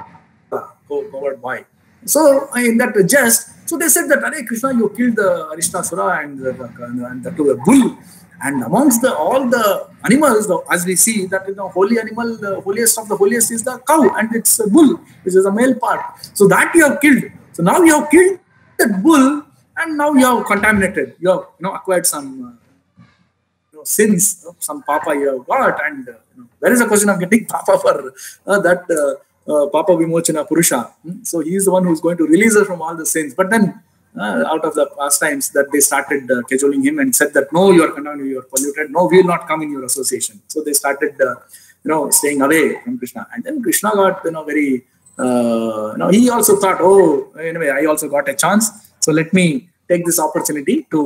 covered boy. So in that jest, so they said that, Hare Krishna, you killed the Arishtasura and the, and the, the bull. And amongst the, all the animals, the, as we see that you know, holy animal, the holiest of the holiest is the cow, and it's a bull, which is a male part. So that you have killed. So now you have killed that bull, and now you have contaminated. You have you know acquired some uh, you know, sins, some papa you have got, and uh, you know, there is a question of getting papa for uh, that. Uh, Uh, Papa Vimochana Purusha. So he is the one who is going to release us from all the sins. But then, uh, out of the pastimes, that they started uh, cajoling him and said that no, you are contaminated, you are polluted. No, we will not come in your association. So they started, uh, you know, staying away from Krishna. And then Krishna got, you know, very, uh, you know, he also thought, oh, anyway, I also got a chance. So let me take this opportunity to,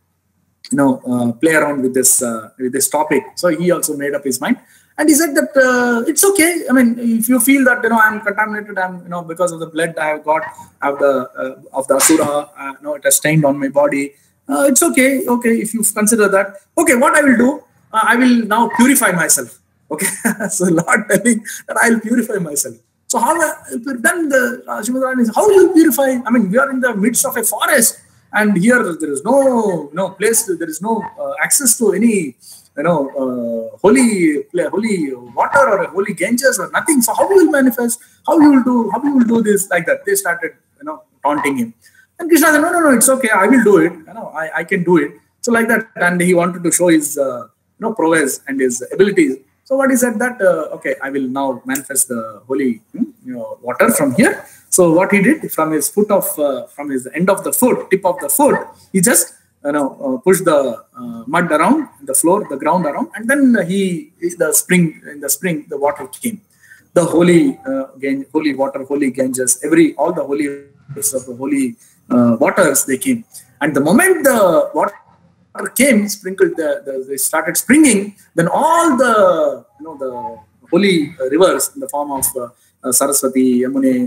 you know, uh, play around with this uh, with this topic. So he also made up his mind. And he said that uh, it's okay. I mean, if you feel that you know I'm contaminated, I'm you know because of the blood I have got of the uh, of the asura, uh, you know it has stained on my body. Uh, it's okay. Okay, if you consider that. Okay, what I will do, uh, I will now purify myself. Okay, so Lord telling that I will purify myself. So how then the uh, Srimati Radharani is how you purify? I mean, we are in the midst of a forest, and here there is no no place. There is no uh, access to any. You know, uh, holy, holy water or a holy Ganges or nothing. So how you will manifest? How you will do? How you will do this like that? They started, you know, taunting him, And Krishna said, no, no, no, it's okay. I will do it. You know, I, I can do it. So like that, and he wanted to show his, uh, you know, prowess and his abilities. So what he said that, uh, okay, I will now manifest the holy, you know, water from here. So what he did from his foot of, uh, from his end of the foot, tip of the foot, he just, you know, uh, pushed the uh, mud around the floor, the ground around, and then he, the spring, in the spring, the water came. The holy, uh, holy water, holy Ganges, every, all the holy of the holy uh, waters, they came. And the moment the water came, sprinkled, the, the, they started springing, then all the, you know, the holy rivers in the form of uh, uh, Saraswati, Yamune,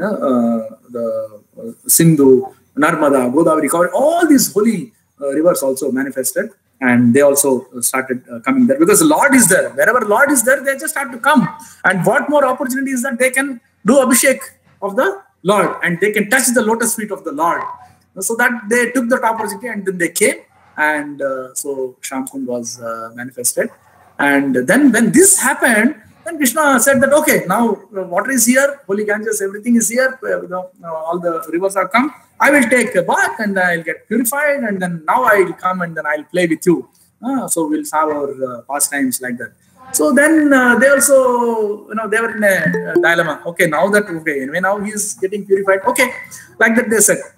uh, the uh, Sindhu, Narmada, Godavari, all these holy uh, rivers also manifested, and they also started uh, coming there because the Lord is there. Wherever Lord is there, they just have to come. And what more opportunity is that they can do Abhishek of the Lord, and they can touch the lotus feet of the Lord. So that they took that opportunity, and then they came, and uh, so Shamkund was uh, manifested. And then when this happened, then Krishna said that, okay, now uh, water is here, holy Ganges, everything is here, uh, you know, uh, all the rivers are come. I will take a bath and I'll get purified, and then now I'll come and then I'll play with you. Uh, so we'll have our uh, pastimes like that. So then uh, they also, you know, they were in a, a dilemma. Okay, now that, okay, anyway, now he's getting purified. Okay, like that they said.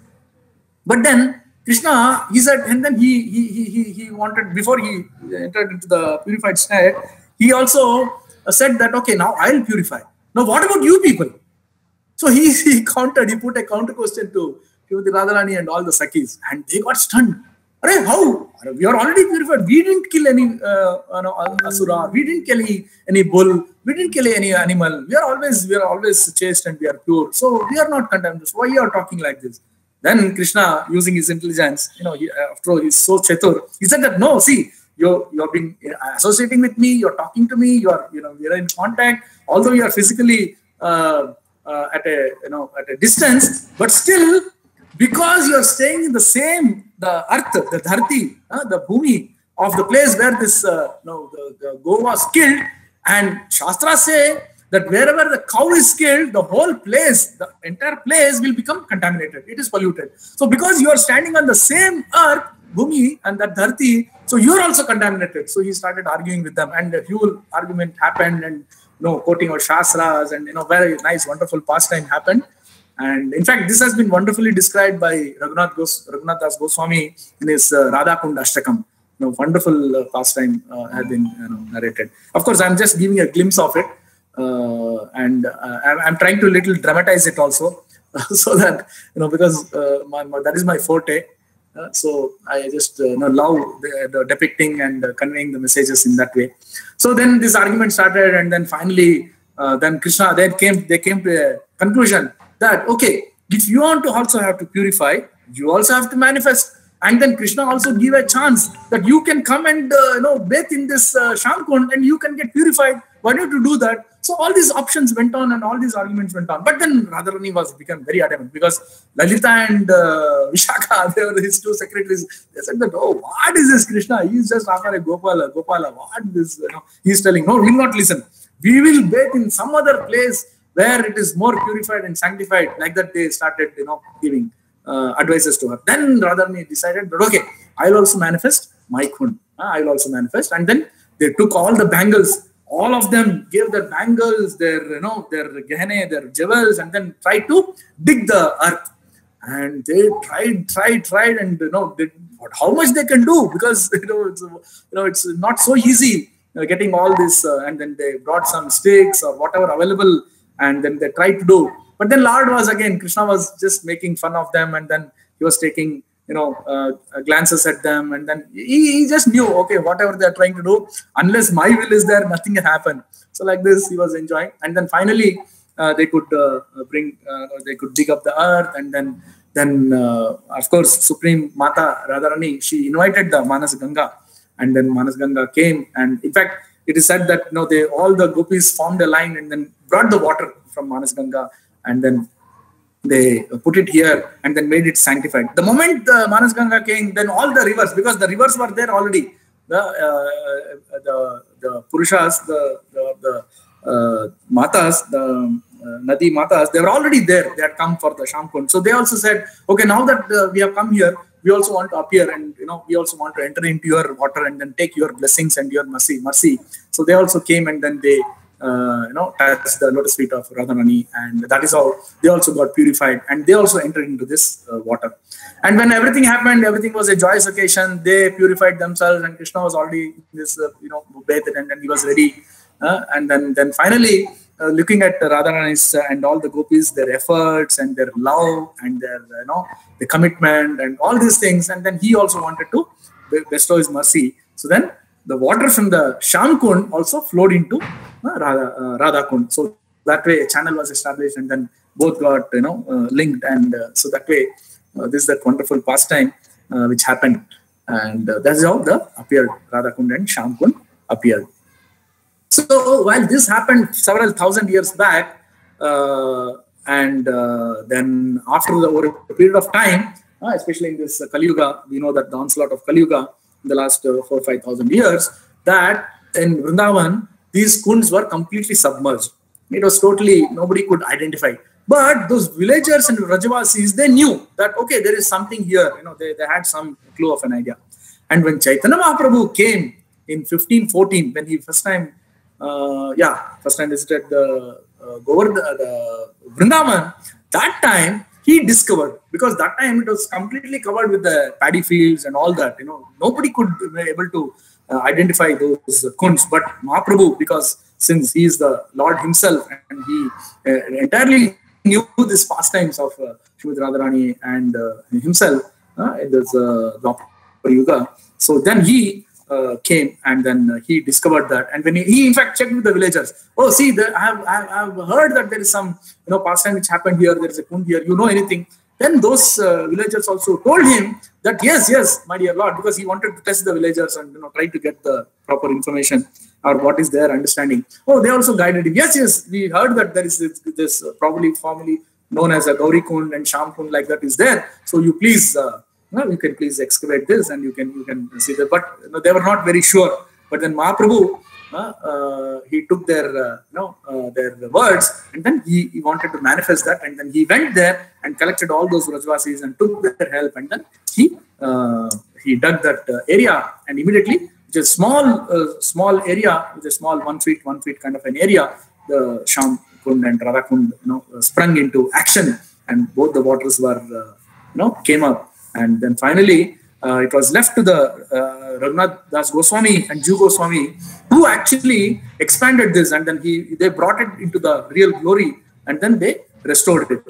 But then Krishna, he said, and then he he he he wanted, before he entered into the purified state, he also said that, okay, now I'll purify. Now, what about you people? So he, he countered, he put a counter question to Srimati Radharani and all the Sakhis, and they got stunned. Arey, how? We are already purified. We didn't kill any uh, you know, asura. We didn't kill any, any bull. We didn't kill any animal. We are always we are always chaste and we are pure. So we are not contaminated. Why you are talking like this? Then Krishna, using his intelligence, you know, he, after all, he's so chatur. He said that, no, see, you're you're being associating with me. You're talking to me. You are, you know, we are in contact. Although you are physically uh, uh, at a you know at a distance, but still, because you are staying in the same, the earth, the dharti, uh, the bhumi of the place where this, uh, you know, the, the go was killed, and Shastras say that wherever the cow is killed, the whole place, the entire place will become contaminated. It is polluted. So because you are standing on the same earth, bhumi, and that dharti, so you are also contaminated. So he started arguing with them, and a huge argument happened, and, you know, quoting our Shastras, and, you know, very nice, wonderful pastime happened. And in fact, this has been wonderfully described by Raghunath, Gos, Raghunath Das Goswami in his uh, Radha Kund Ashtakam. You know, wonderful uh, pastime uh, has been, you know, narrated. Of course, I'm just giving a glimpse of it, uh, and uh, I'm, I'm trying to little dramatize it also, so that, you know, because uh, my, my, that is my forte. Uh, so I just uh, you know, love the, the depicting and uh, conveying the messages in that way. So then this argument started, and then finally, uh, then Krishna, they came, they came to a conclusion that, okay, if you want to also have to purify, you also have to manifest. And then Krishna also give a chance that you can come and, uh, you know, bathe in this uh, Shamkund and you can get purified. Why don't you do that? So all these options went on and all these arguments went on. But then Radharani was become very adamant, because Lalita and uh, Vishaka, they were his two secretaries. They said that, oh, what is this Krishna? He is just after a Gopala, Gopala. What this? You know, he's telling, no, we will not listen. We will bathe in some other place where it is more purified and sanctified. Like that, they started, you know, giving uh, advices to her. Then Radharani decided that, okay, I'll also manifest my Kund. Uh, I'll also manifest. And then they took all the bangles. All of them gave their bangles, their, you know, their gehne, their jewels, and then tried to dig the earth. And they tried, tried, tried, and, you know, did how much they can do, because, you know, it's, you know, it's not so easy uh, getting all this. Uh, and then they brought some sticks or whatever available, and then they tried to do. But then Lord was again, Krishna was just making fun of them, and then he was taking, you know, uh, glances at them, and then he, he just knew, okay, whatever they're trying to do, unless my will is there, nothing can happen. So like this, he was enjoying. And then finally, uh, they could uh, bring, uh, they could dig up the earth, and then, then uh, of course, Supreme Mata Radharani, she invited the Manas Ganga, and then Manas Ganga came, and in fact, it is said that, you know, they all the gopis formed a line and then brought the water from Manas Ganga, and then they put it here and then made it sanctified. The moment the Manas Ganga came, then all the rivers, because the rivers were there already, the uh, the, the Purushas, the the, the uh, Matas, the uh, Nadi Matas, they were already there. They had come for the Shamkund. So they also said, okay, now that uh, we have come here, we also want to appear, and you know, we also want to enter into your water and then take your blessings and your mercy. Mercy. So they also came, and then they, uh, you know, touched the lotus feet of Radharani, and that is how they also got purified, and they also entered into this uh, water. And when everything happened, everything was a joyous occasion. They purified themselves, and Krishna was already in this, uh, you know, bathed, and then he was ready. Uh, and then, then finally, uh, looking at Radharani's uh, and all the gopis, their efforts and their love and their, you know, the commitment and all these things, and then he also wanted to bestow his mercy. So then the water from the Shamkund also flowed into uh, Radha, uh, Radha Kund. So that way a channel was established, and then both got, you know, uh, linked, and uh, so that way uh, this is that wonderful pastime uh, which happened, and uh, that's how the appeared Radha Kund and Shamkund appeared. So while this happened several thousand years back, uh, and uh, then after the over a period of time, uh, especially in this uh, Kali Yuga, we know that the onslaught of Kali Yuga in the last uh, four five thousand years, that in Vrindavan these kunds were completely submerged. It was totally, nobody could identify. But those villagers and Rajavasis, they knew that okay, there is something here. You know, they, they had some clue of an idea. And when Chaitanya Mahaprabhu came in fifteen fourteen, when he first time Uh, yeah, first time visited the uh, Govardhan, the Vrindavan, that time he discovered, because that time it was completely covered with the paddy fields and all that, you know, nobody could be able to uh, identify those kunds. But Mahaprabhu, because since he is the Lord himself, and he uh, entirely knew these pastimes of uh, Srimati Radharani and uh, himself uh, in this uh, Dwapara Yuga, so then he Uh, came, and then uh, he discovered that, and when he, he in fact checked with the villagers. Oh, see, the, I, have, I have heard that there is some, you know, pastime which happened here. There is a kund here. You know anything? Then those uh, villagers also told him that yes, yes, my dear Lord, because he wanted to test the villagers and, you know, try to get the proper information or what is their understanding. Oh, they also guided him. Yes, yes, we heard that there is this, this uh, probably formerly known as a Gauri Kund and Sham Kund like that is there. So you please. Uh, No, you can please excavate this, and you can you can see that. But you know, they were not very sure. But then Mahaprabhu, uh, uh, he took their uh, you know uh, their words, and then he, he wanted to manifest that, and then he went there and collected all those Rajvasis and took their help, and then he uh, he dug that uh, area, and immediately, which is small uh, small area, with a small one feet one feet kind of an area, the Sham Kund and Radha Kund, you know, uh, sprung into action, and both the waters were uh, you know came up. And then finally, uh, it was left to the uh, Raghunath Das Goswami and Jiva Goswami, who actually expanded this, and then he they brought it into the real glory, and then they restored it.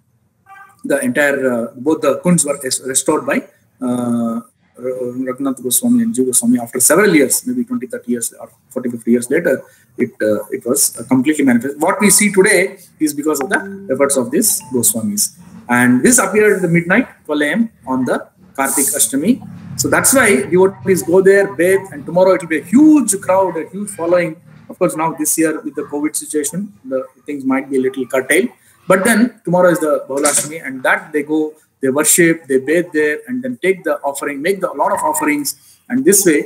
The entire, uh, both the kunds were restored by uh, Raghunath Goswami and Jiva Goswami after several years, maybe twenty, thirty years or forty, fifty years later. It uh, it was uh, completely manifest. What we see today is because of the efforts of these Goswamis. And this appeared at the midnight, twelve a m on the Kartik Ashtami. So that's why devotees go there, bathe, and tomorrow it will be a huge crowd, a huge following. Of course, now this year with the COVID situation, the things might be a little curtailed. But then tomorrow is the Bahulashami, and that they go, they worship, they bathe there, and then take the offering, make the, a lot of offerings. And this way,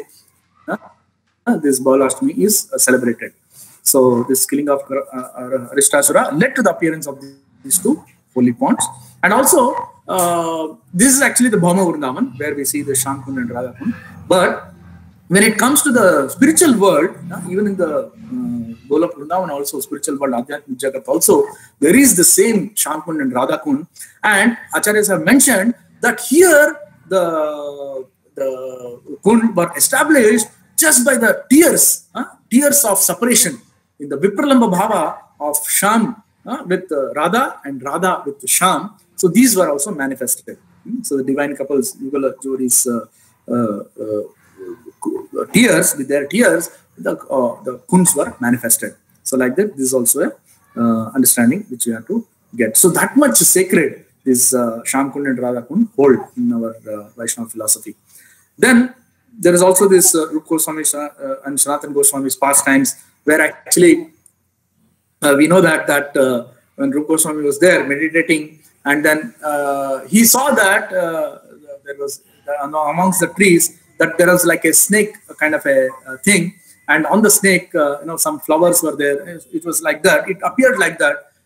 uh, this Bahulashami is uh, celebrated. So this killing of uh, Arishtasura led to the appearance of these two holy ponds. And also, uh, this is actually the Bhauma Vrindavan, where we see the Sham Kund and Radha Kund. But when it comes to the spiritual world, uh, even in the uh, Golok Vrindavan also, spiritual world, Adhyatmik Jagat also, there is the same Sham Kund and Radha Kund. And Acharyas have mentioned that here the, the Kund were established just by the tears, uh, tears of separation in the Vipralamba Bhava of Sham uh, with uh, Radha and Radha with Sham. So these were also manifested. So the divine couples, Yugala Jodi's uh, uh, uh, tears, with their tears, the, uh, the kunds were manifested. So like that, this is also a uh, understanding which we have to get. So that much sacred this uh, Sham Kund and Radha Kund hold in our uh, Vaishnava philosophy. Then there is also this uh, Rupa Goswami uh, and Sanatana Goswami's pastimes, where actually uh, we know that that uh, when Rupa Goswami was there meditating, and then uh, he saw that uh, there was uh, amongst the trees that there was like a snake kind of a, a thing, and on the snake, uh, you know, some flowers were there. It was like that. It appeared like that,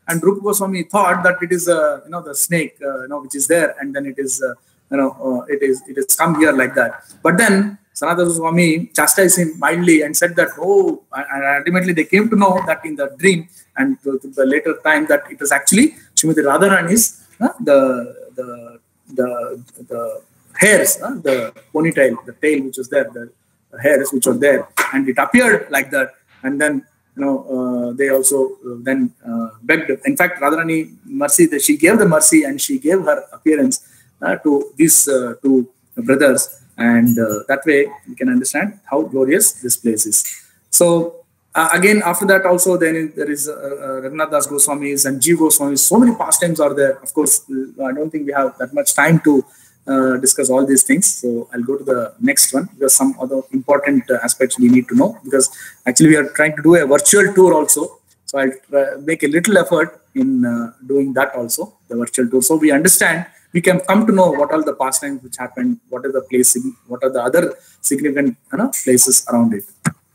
and Rupa Goswami thought that it is uh, you know the snake uh, you know which is there, and then it is uh, you know uh, it is it has come here like that. But then Sanatana Swami chastised him mildly and said that, oh, and ultimately they came to know that in the dream and to, to the later time that it was actually Srimati Radharani's uh, the the the the hairs, uh, the ponytail, the tail which was there, the, the hairs which were there, and it appeared like that. And then you know uh, they also uh, then uh, begged. In fact, Radharani mercy, she gave the mercy and she gave her appearance uh, to these uh, two brothers. And uh, that way we can understand how glorious this place is. So uh, again, after that also, then there is uh, uh, Raghunath Das Goswamis and Jeev Goswamis. So many pastimes are there. Of course, I don't think we have that much time to uh, discuss all these things. So I'll go to the next one because some other important uh, aspects we need to know. Because actually we are trying to do a virtual tour also. So I'll try, make a little effort in uh, doing that also, the virtual tour. So we understand. We can come to know what are the pastimes which happened, what are the place, what are the other significant you know, places around it.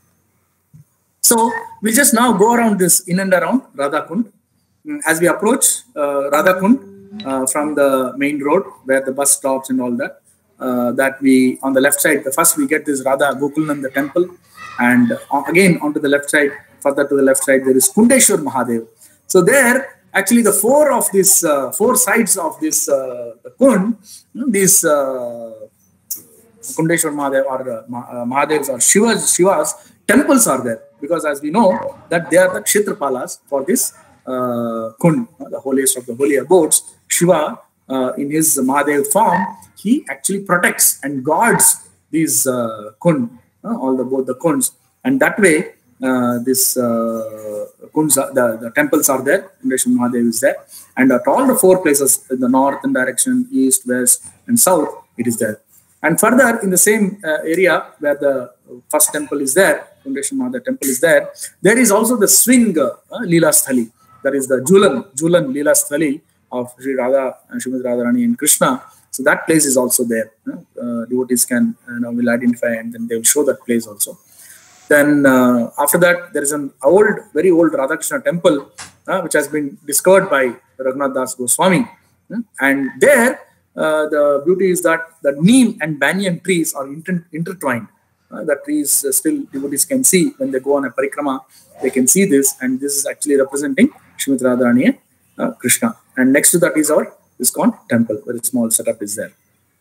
So we'll just now go around this, in and around Radha Kund. As we approach uh, Radha Kund uh, from the main road where the bus stops and all that, uh, that we, on the left side, the first we get this Radha Gokulnanda temple, and uh, again onto the left side, further to the left side, there is Kundeshwar Mahadev. So there, actually, the four of these uh, four sides of this uh, Kund, these uh, Kundeshwar Mahadev or uh, Mahadevs or Shivas, Shivas temples are there, because as we know that they are the Kshetrapalas for this uh, Kund, the holiest of the holy abodes. Shiva, uh, in his Mahadev form, he actually protects and guards these uh, Kund, uh, all the both the Kunds, and that way. Uh, this uh, Kunza, the, the temples are there, Kundeshwar Mahadev is there, and at all the four places in the northern direction, east, west, and south, it is there. And further, in the same uh, area where the first temple is there, Kundeshwar Mahadev temple is there, there is also the swing uh, Leela Sthali, that is the Julan, Julan Leela Sthali of Sri Radha, Srimati Radharani and Krishna. So that place is also there. Uh, devotees can, you know, will identify and then they will show that place also. Then uh, after that, there is an old, very old Radhakrishna temple, uh, which has been discovered by Raghunath Das Goswami. And there, uh, the beauty is that the neem and banyan trees are inter intertwined. Uh, the trees uh, still devotees can see when they go on a parikrama, they can see this. And this is actually representing Srimati Radharani and uh, Krishna. And next to that is our ISKCON temple, where a small setup is there.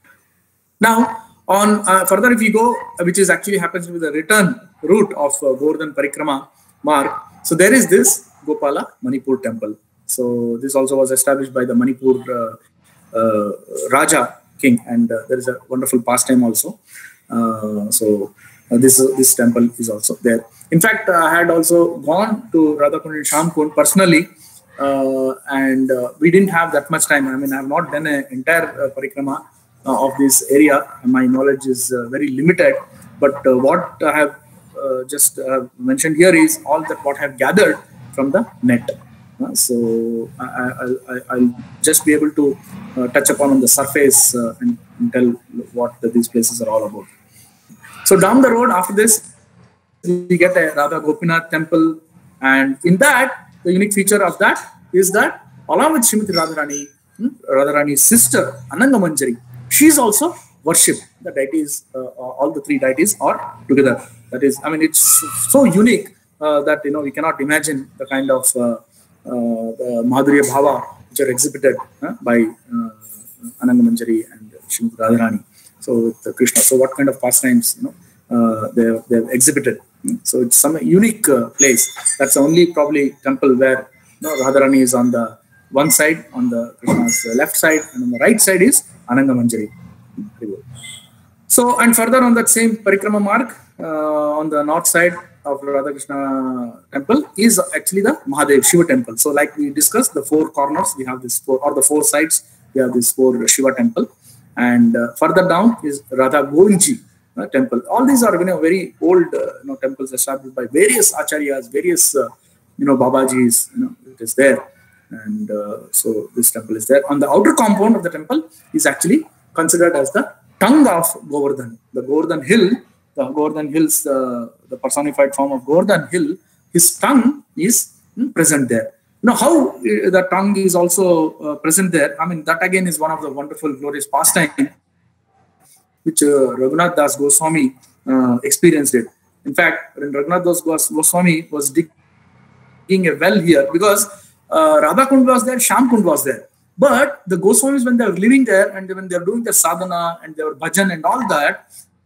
Now, on uh, further if we go, uh, which is actually happens to be the return route of uh, Govardhan Parikrama mark. So there is this Gopala Manipur temple. So this also was established by the Manipur uh, uh, Raja king, and uh, there is a wonderful pastime also. Uh, so uh, this uh, this temple is also there. In fact, uh, I had also gone to Radhakund and Shamkund personally, uh, and uh, we didn't have that much time. I mean, I have not done an entire uh, parikrama Uh, of this area. My knowledge is uh, very limited, but uh, what I have uh, just uh, mentioned here is all that what I have gathered from the net. Uh, so I, will just be able to uh, touch upon on the surface uh, and, and tell what the, these places are all about. So down the road after this, we get a Radha Gopinath temple, and in that, the unique feature of that is that along with Srimati Radharani, hmm, Radharani's sister Ananga Manjari, she is also worshipped. The deities, uh, all the three deities are together. That is, I mean, it's so unique uh, that, you know, we cannot imagine the kind of uh, uh, the Madhurya Bhava which are exhibited uh, by uh, Ananga Manjari and Srimati Radharani. So with uh, Krishna. So what kind of pastimes, you know, uh, they they have exhibited. So it's some unique uh, place. That's the only probably temple where, you know, Radharani is on the one side, on the Krishna's left side, and on the right side is Ananga Manjari. So, and further on that same parikrama mark, uh, on the north side of Radha Krishna temple is actually the Mahadev Shiva temple. So, like we discussed, the four corners, we have this four, or the four sides, we have this four Shiva temple. And uh, further down is Radha Govinji uh, temple. All these are, you know, very old uh, you know, temples established by various acharyas, various, uh, you know, Babajis, you know, it is there. And uh, so this temple is there. On the outer compound of the temple is actually considered as the tongue of Govardhan. The Govardhan hill, the Govardhan hills, uh, the personified form of Govardhan hill, his tongue is mm, present there. you know how uh, the tongue is also uh, present there. I mean, that again is one of the wonderful, glorious pastime which uh, Raghunath Das Goswami uh, experienced it. In fact, when Raghunath Das Goswami was digging a well here, because uh, Radhakund was there, Shamkund was there. But the Goswamis, when they were living there and when they were doing their sadhana and their bhajan and all that,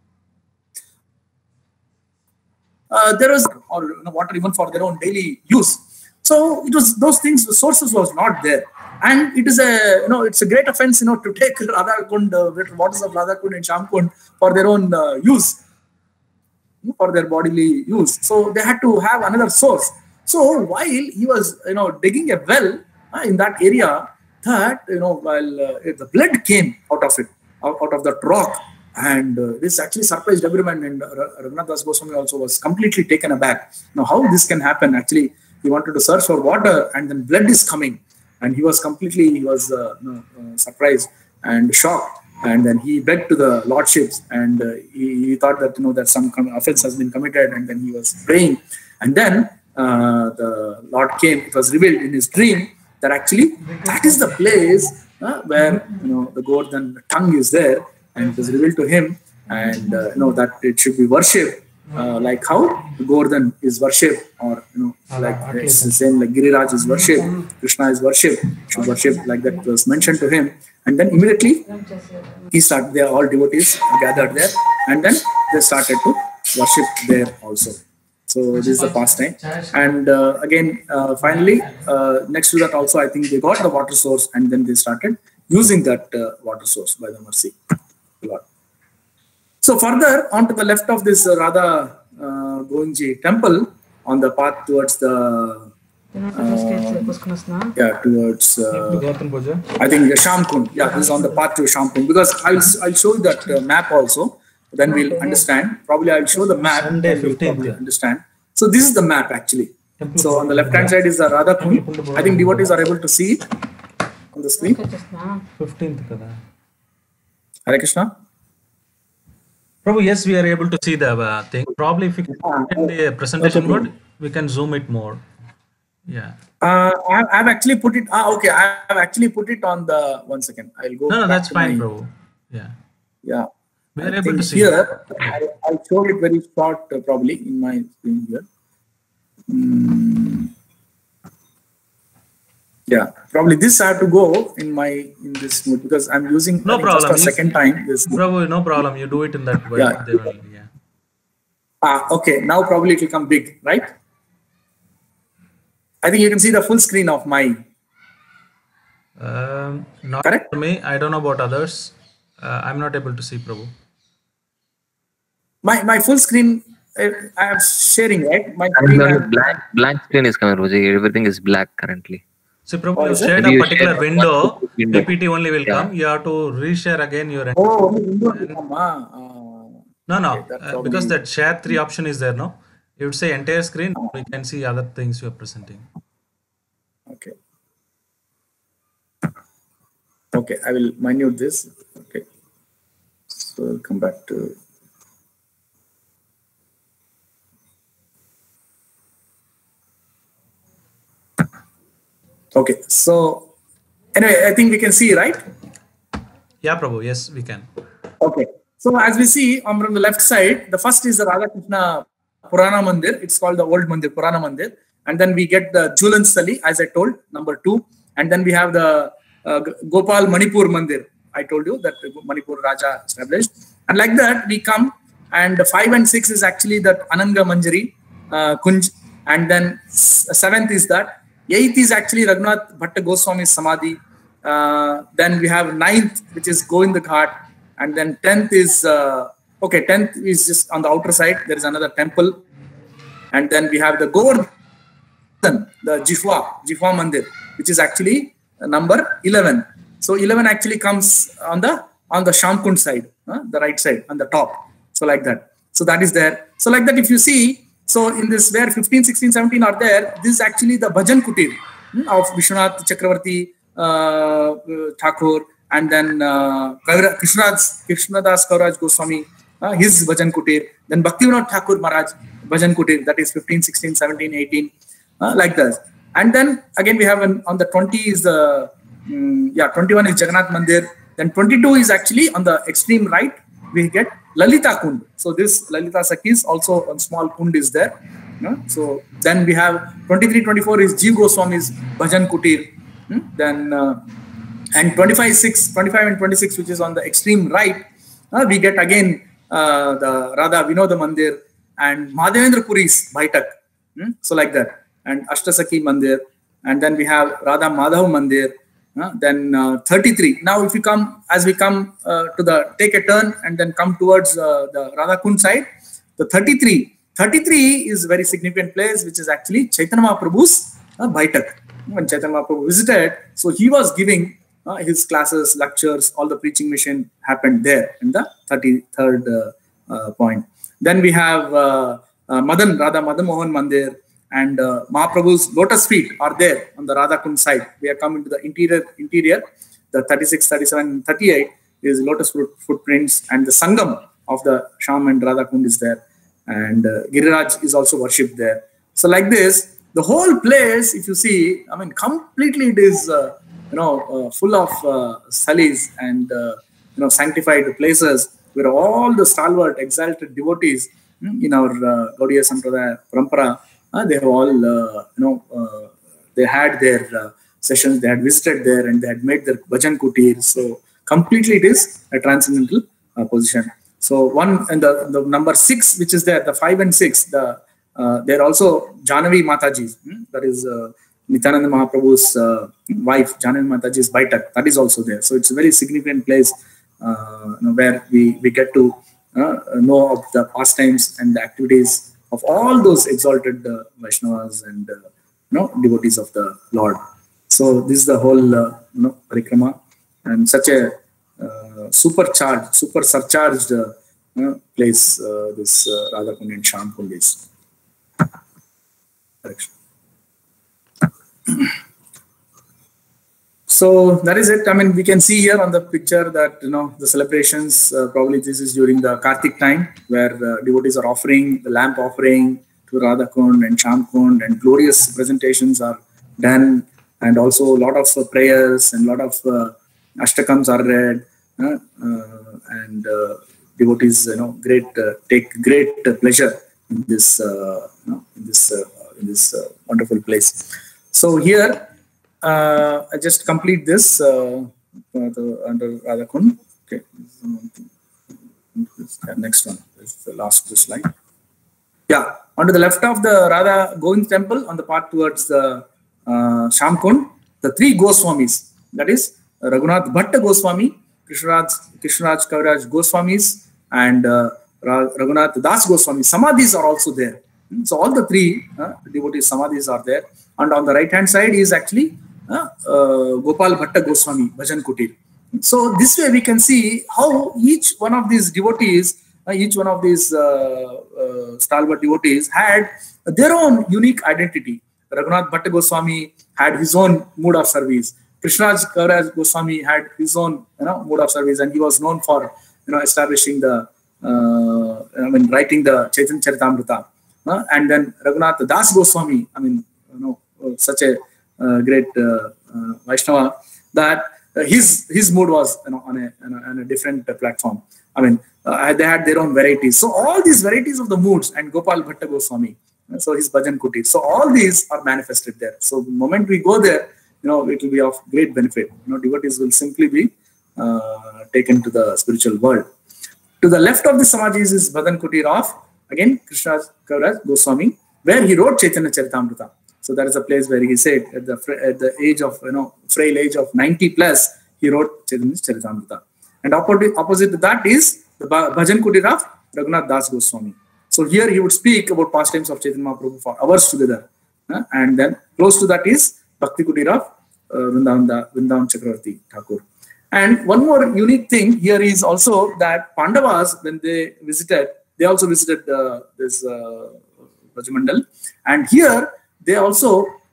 uh, there was or you know, water even for their own daily use. So it was those things, the sources was not there. And it is a, you know, it's a great offense, you know, to take Radhakund, uh, waters of Radhakund and Shamkund for their own uh, use, for their bodily use. So they had to have another source. So while he was, you know, digging a well uh, in that area, that, you know, while uh, the blood came out of it, out, out of that rock. And uh, this actually surprised everyone. And uh, Raghunath Das Goswami also was completely taken aback. Now, how this can happen? Actually, he wanted to search for water and then blood is coming. And he was completely, he was uh, you know, uh, surprised and shocked. And then he begged to the lordships and uh, he, he thought that, you know, that some offense has been committed. And then he was praying. And then uh, the Lord came. It was revealed in his dream that actually that is the place uh, where, you know, the Govardhan tongue is there. And it was revealed to him. And, uh, you know, that it should be worshipped. Uh, like how Govardhan is worshipped, or you know, like it's the same like Giriraj is worshipped, Krishna is worshipped, should worship like that was mentioned to him. And then immediately he started, they are all devotees gathered there, and then they started to worship there also. So this is the pastime. And uh, again, uh, finally, uh, next to that also, I think they got the water source, and then they started using that uh, water source by the mercy of the Lord. So further on to the left of this uh, Radha uh, Govindji temple, on the path towards the uh, yeah towards uh, I think the Shamkund. Yeah, this is on the path to Shamkund, because I'll I'll show you that uh, map also. Then we'll understand. Probably I'll show the map. Sunday We'll probably understand. So this is the map actually. So on the left hand side is the Radha Kund. I think devotees are able to see it on the screen. fifteenth Hare Krishna. Prabhu, yes, we are able to see the uh, thing. Probably if we can open the presentation mode, we can zoom it more. Yeah. Uh, I've, I've actually put it. Ah, okay. I've actually put it on the. One second. I'll go. No, no, back that's to fine, my- Prabhu. Yeah. Yeah. We are I able think to see. here. I, I'll show it very short, uh, probably in my screen here. Mm. Yeah, probably this I have to go in my in this mode because I'm using No I think, problem. just a second time. This Prabhu, no problem. You do it in that way. Yeah. They will, yeah. ah okay. Now probably it will come big, right? I think you can see the full screen of my. Um, not Correct? for me. I don't know about others. Uh, I'm not able to see, Prabhu. My my full screen. uh, I am sharing, right? My And screen. then I- blank, blank screen is coming, Roji. Everything is black currently. See, Prabhu, Oh, you is it? shared Maybe a you particular shared window. one window. P P T only will Yeah. come. You have to reshare again your. Oh, only window will come, ah. Ah. No, no, Okay, that uh, because probably- that share three option is there, no? You would say entire screen, we can see other things you are presenting. Okay. Okay, I will minute this. Okay. So I'll come back to. Okay, so anyway, I think we can see, right? Yeah, Prabhu, yes, we can. Okay. So as we see on from the left side, the first is the Radha Krishna Purana Mandir. It's called the old Mandir, Purana Mandir. And then we get the Julan Sali, as I told, number two. And then we have the uh, Gopal Manipur Mandir. I told you that Manipur Raja established. And like that, we come. And five and six is actually that Ananga Manjari, uh, Kunj. And then s- seventh is that. Eighth is actually Raghunath Bhatta Goswami's Samadhi. Uh, then we have ninth, which is Govinda Ghat. And then tenth is, uh, okay, tenth is just on the outer side. There is another temple. And then we have the Govardhan, the Jifwa, Jifwa Mandir, which is actually uh, number eleven. So eleven actually comes on the on the Shamkund side, uh, the right side, on the top. So like that. So that is there. So like that, if you see, so in this where fifteen, sixteen, seventeen are there, this is actually the Bhajan Kutir hmm, of Vishwanath Chakravarti uh, uh, Thakur, and then uh, Kaviraj- Krishnadas, Krishnadas Kaviraj Goswami, uh, his Bhajan Kutir. Then Bhaktivinoda Thakur Maharaj, Bhajan Kutir, that is fifteen, sixteen, seventeen, eighteen, uh, like that. And then again, we have an, on the twenty is the, um, yeah, twenty-one is Jagannath Mandir. Then twenty-two is actually on the extreme right, we get Lalita Kund. So this Lalita Sakis, also a small kund is there. You know? So then we have twenty-three, twenty-four is Jeev Goswami's Bhajan Kutir. Hmm? Then, uh, and twenty-five, six, twenty-five and twenty-six, which is on the extreme right, uh, we get again uh, the Radha Vinoda Mandir and Madhavendra Puri's Bhaitak. Hmm? So like that. And Ashtasaki Mandir. And then we have Radha Madhav Mandir. Uh, then uh, thirty-three. Now, if you come, as we come uh, to the, take a turn and then come towards uh, the Radha Kund side, the thirty-three. thirty-three is a very significant place, which is actually Chaitanya Mahaprabhu's uh, Bhaitak. When Chaitanya Mahaprabhu visited, so he was giving uh, his classes, lectures, all the preaching mission happened there in the thirty-third uh, uh, point. Then we have uh, uh, Madan, Radha Madan Mohan Mandir. And uh, Mahaprabhu's lotus feet are there on the Radha Kund side. We are coming to the interior. Interior, the thirty-six, thirty-seven, and thirty-eight is lotus foot, footprints, and the Sangam of the Sham and Radha Kund is there, and uh, Giriraj is also worshipped there. So like this, the whole place, if you see, I mean, completely it is, uh, you know, uh, full of uh, salis and uh, you know, sanctified places where all the stalwart, exalted devotees hmm, in our uh, Gaudiya Sampradaya Parampara. Uh, they have all, uh, you know, uh, they had their uh, sessions, they had visited there and they had made their Bhajan Kutir. So completely it is a transcendental uh, position. So one and the, the number six, which is there, the five and six, the uh, they're also Jahnavi Mataji's, hmm? that is uh, Nityananda Mahaprabhu's uh, wife, Jahnavi Mataji's Bhaitak, that is also there. So it's a very significant place uh, you know, where we, we get to uh, know of the pastimes and the activities of all those exalted uh, Vaishnavas and uh, you know, devotees of the Lord. So this is the whole uh, you know, parikrama, and such a uh, supercharged, super surcharged uh, you know, place uh, this uh, Radha Kund and Sham Kund is. So that is it. I mean, we can see here on the picture that, you know, the celebrations, uh, probably this is during the Kartik time, where uh, devotees are offering the lamp offering to Radha Kund and Sham Kund, and glorious presentations are done, and also a lot of uh, prayers and a lot of uh, ashtakams are read, uh, uh, and uh, devotees, you know, great uh, take great uh, pleasure in this, uh, you know, in this, uh, in this uh, wonderful place. So here. Uh, I just complete this uh, the, under Radha Kund. Okay, next one is the last slide. Yeah, on to the left of the Radha Govind temple, on the path towards the uh, Sham Kund, the three Goswamis, that is Raghunath Bhatta Goswami, Krishnaraj, Krishnaraj Kaviraj Goswamis, and uh, Raghunath Das Goswami. Samadhis are also there. So all the three uh, devotees Samadhis are there. And on the right hand side is actually Uh, uh, Gopal Bhatta Goswami, Bhajan Kutir. So this way we can see how each one of these devotees, uh, each one of these uh, uh, stalwart devotees had their own unique identity. Raghunath Bhatta Goswami had his own mood of service. Krishnaraj Kaviraj Goswami had his own, you know, mood of service, and he was known for, you know, establishing the, uh, I mean, writing the Chaitanya Charitamrita. Uh, and then Raghunath Das Goswami, I mean, you know, such a Uh, great uh, uh, Vaishnava, that uh, his his mood was, you know, on a, on a, on a different uh, platform. I mean, uh, they had their own varieties. So all these varieties of the moods, and Gopal Bhatta Goswami, uh, so his Bhajan Kutir. So all these are manifested there. So the moment we go there, you know, it will be of great benefit. You know, devotees will simply be uh, taken to the spiritual world. To the left of the Samadhis is Bhajan Kutir of, again, Krishnaraj Kaviraj Goswami, where he wrote Chaitanya Charitamrita. So that is a place where he said at the at the age of, you know, frail age of ninety plus, he wrote Chaitanya Charitamrita. And opposite, opposite to that is the Bhajan Kutir of Raghunath Das Goswami. So here he would speak about pastimes of Chaitanya Mahaprabhu for hours together. Uh, and then close to that is Bhakti Kutir of uh, Vrindavan, Vrindavan Chakravarti Thakur. And one more unique thing here is also that Pandavas, when they visited, they also visited uh, this uh, Brajamandal. And here, they also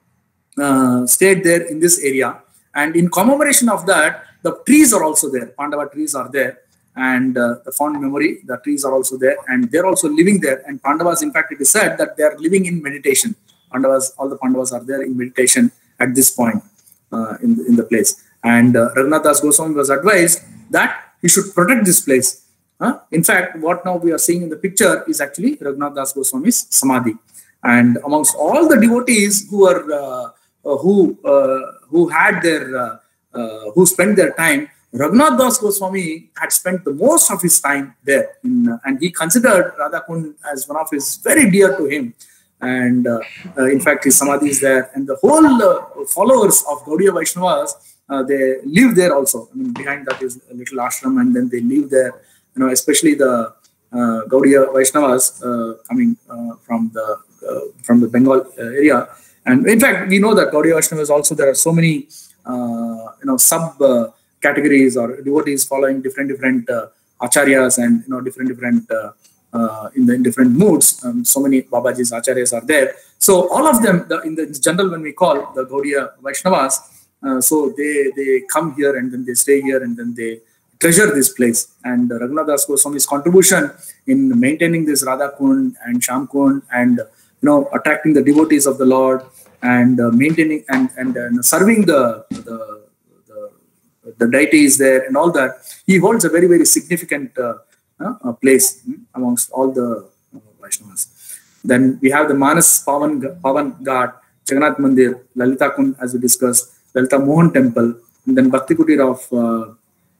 uh, stayed there in this area, and in commemoration of that, the trees are also there. Pandava trees are there, and uh, the fond memory, the trees are also there, and they're also living there. And Pandavas, in fact, it is said that they are living in meditation Pandavas, all the Pandavas are there in meditation at this point uh, in, the, in the place. And uh, Raghunath Das Goswami was advised that he should protect this place. Uh, in fact, what now we are seeing in the picture is actually Raghunath Das Goswami's Samadhi. And amongst all the devotees who were uh, uh, who uh, who had their uh, uh, who spent their time, Raghunath Das Goswami had spent the most of his time there, in, uh, and he considered Radhakund as one of his very dear to him. And uh, uh, in fact, his Samadhi is there, and the whole uh, followers of Gaudiya Vaishnavas, uh, they live there also. I mean, behind that is a little ashram, and then they live there. You know, especially the uh, Gaudiya Vaishnavas uh, coming uh, from the uh, from the Bengal uh, area. And in fact, we know that Gaudiya Vaishnavas also, there are so many uh, you know sub uh, categories or devotees following different different uh, acharyas, and you know different different uh, uh, in the in different moods. Um, so many Babaji's acharyas are there. So all of them, the, in the general, when we call the Gaudiya Vaishnavas, uh, so they they come here and then they stay here and then they treasure this place. And uh, Raghunath Das Goswami's contribution in maintaining this Radha Kund and Sham Kund, and you know attracting the devotees of the Lord, and uh, maintaining and and uh, serving the, the the the deities there and all that, he holds a very very significant uh, uh, place amongst all the uh, Vaishnavas. Then we have the Manas Pavan Pavan Ghat, Jagannath Mandir, Lalita Kund, as we discussed, Lalita Mohan Temple, and then Bhakti Kutir of uh,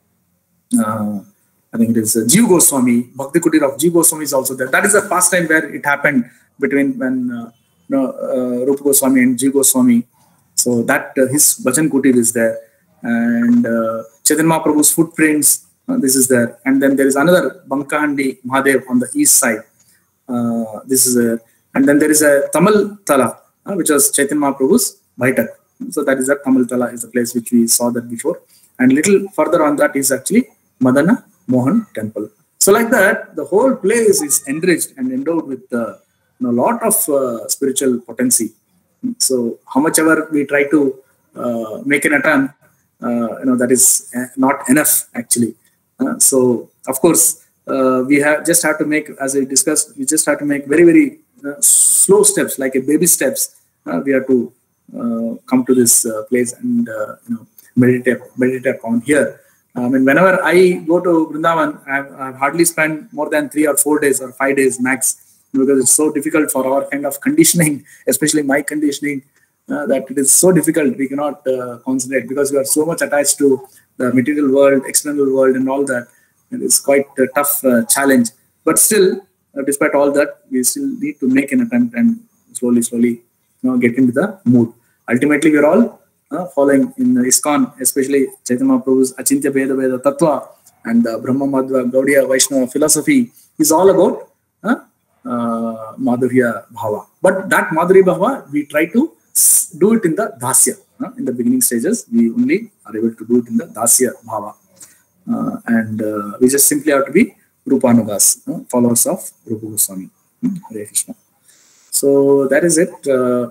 Uh, I think it is uh, Jiva Goswami. Bhakti Kutir of Jiva Goswami is also there. That is a pastime where it happened between when uh, you know, uh, Rupa Goswami and Jiva Goswami. So that uh, his Bhajan Kutir is there, and uh, Chaitanya Mahaprabhu's footprints. Uh, this is there, and then there is another Bankahandi Mahadev on the east side. Uh, this is a, and then there is a Tamil Tala, uh, which was Chaitanya Mahaprabhu's Baitak. So that is that Tamil Tala is the place which we saw that before, and little further on that is actually Madana Mohan Temple. So like that, the whole place is enriched and endowed with a uh, you know, lot of uh, spiritual potency. So how much ever we try to uh, make an attempt, uh, you know, that is not enough actually. Uh, so of course, uh, we have just have to make, as we discussed, we just have to make very, very uh, slow steps, like a baby steps. Uh, we have to uh, come to this uh, place and uh, you know meditate, meditate upon here. I mean, whenever I go to Vrindavan, I've, I've hardly spent more than three or four days or five days max, because it's so difficult for our kind of conditioning, especially my conditioning, uh, that it is so difficult. We cannot uh, concentrate because we are so much attached to the material world, external world, and all that. It is quite a tough uh, challenge. But still, uh, despite all that, we still need to make an attempt and slowly, slowly, you know, get into the mood. Ultimately, we are all Uh, following in the ISKCON, especially Chaitanya Mahaprabhu's Achintya Bheda Bheda Tattva and the Brahma Madhva Gaudiya Vaishnava philosophy is all about uh, uh, Madhurya Bhava. But that Madhurya Bhava, we try to do it in the Dasya. Uh, in the beginning stages, we only are able to do it in the Dasya Bhava. Uh, and uh, we just simply have to be Rupanugas, uh, followers of Rupa Goswami. Hmm? Hare Krishna. So that is it. Uh,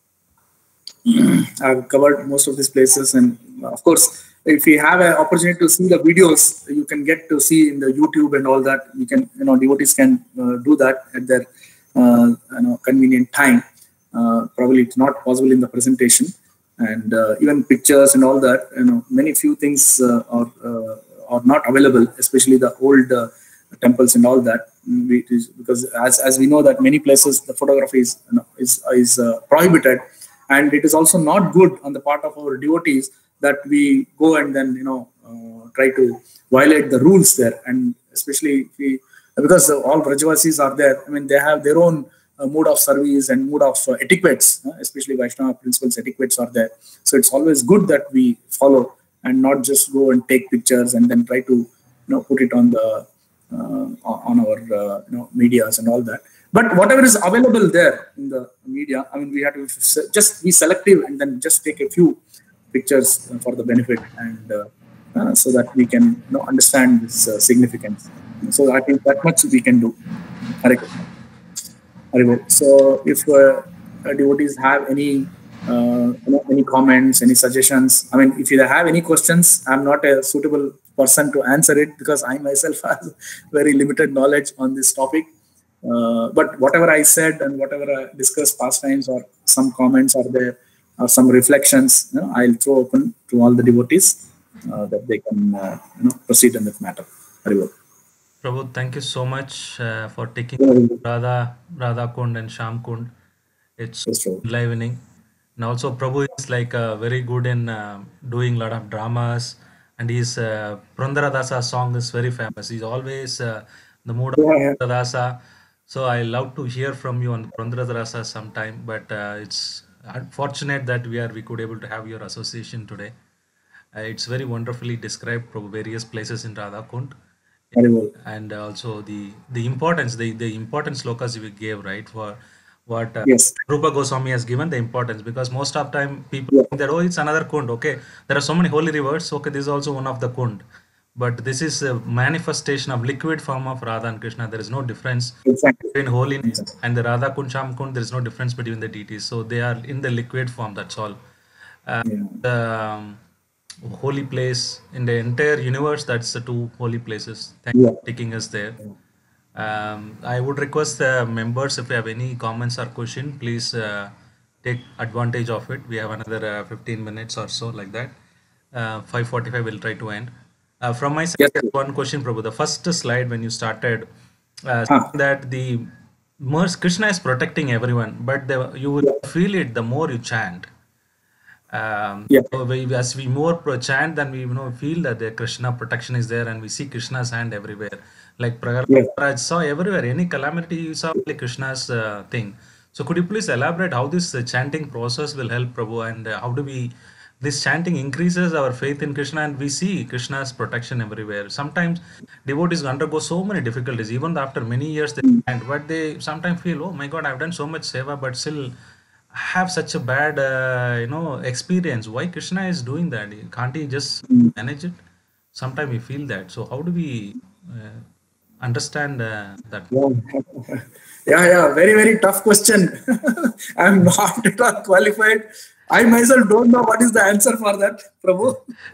I've covered most of these places, and of course, if you have an opportunity to see the videos, you can get to see in the YouTube and all that. You can, you know, devotees can uh, do that at their uh, you know convenient time. Uh, probably it's not possible in the presentation, and uh, even pictures and all that. You know, many few things uh, are uh, are not available, especially the old uh, temples and all that. We, because as as we know that many places the photography is you know, is is uh, prohibited. And it is also not good on the part of our devotees that we go and then, you know, uh, try to violate the rules there. And especially if we, because all Brajavasis are there, I mean, they have their own uh, mode of service and mode of uh, etiquettes, uh, especially Vaishnava principles, etiquettes are there. So it's always good that we follow and not just go and take pictures and then try to, you know, put it on the, uh, on our, uh, you know, medias and all that. But whatever is available there in the media, I mean, we have to just be selective and then just take a few pictures for the benefit, and uh, uh, so that we can, you know, understand this uh, significance. So I think that much we can do. Hare Krishna. Hare. So if uh, devotees have any, uh, you know, any comments, any suggestions, I mean, if you have any questions, I'm not a suitable person to answer it because I myself have very limited knowledge on this topic. Uh, but whatever I said and whatever I discussed past times or some comments are there, or some reflections, you know, I'll throw open to all the devotees uh, that they can uh, you know proceed in that matter. Very well. Prabhu, thank you so much uh, for taking Yeah. Radha, Radha Kund and Sham Kund. It's Yes, Prabhu. enlivening. And also, Prabhu is like uh, very good in uh, doing a lot of dramas. And his uh, Prandaradasa song is very famous. He's always uh, the mood of Yeah, yeah. Prandaradasa. So I love to hear from you on Prandaradasa sometime. But uh, it's unfortunate that we are we could able to have your association today. Uh, it's very wonderfully described Prabhu, various places in Radha Kund. Very well. And also the the importance, the the important slokas we gave, right, for what uh, Yes. Rupa Goswami has given the importance, because most of time people Yeah. think that, oh, it's another kund. Okay, there are so many holy rivers. Okay, this is also one of the kund, but this is a manifestation of liquid form of Radha and Krishna. There is no difference Exactly. between holy name and the Radha Kund, Sham Kund. There is no difference between the deities, so they are in the liquid form. That's all. Uh, Yeah. the um, holy place in the entire universe, that's the two holy places. Thank you Yeah. for taking us there. um, I would request the members, if you have any comments or question, please uh, take advantage of it. We have another uh, fifteen minutes or so, like that. uh, five forty-five we'll try to end. Uh, from my side, Yes, just one question, Prabhu. The first slide when you started, uh, Huh. that the more Krishna is protecting everyone, but the, you will Yeah. feel it the more you chant. Um, Yeah. so we, as we more pro chant, then we you know feel that the Krishna protection is there, and we see Krishna's hand everywhere. Like Prahlad Yes. Maharaj saw everywhere, any calamity you saw like Krishna's uh, thing. So could you please elaborate how this uh, chanting process will help, Prabhu, and uh, how do we this chanting increases our faith in Krishna, and we see Krishna's protection everywhere. Sometimes devotees undergo so many difficulties, even after many years they chant, but they sometimes feel, oh my God, I've done so much seva, but still have such a bad uh, you know experience. Why Krishna is doing that? Can't he just manage it? Sometimes we feel that. So how do we uh, understand uh, that? Yeah. Yeah, yeah, very, very tough question. I'm not at all qualified. I myself don't know what is the answer for that, Prabhu.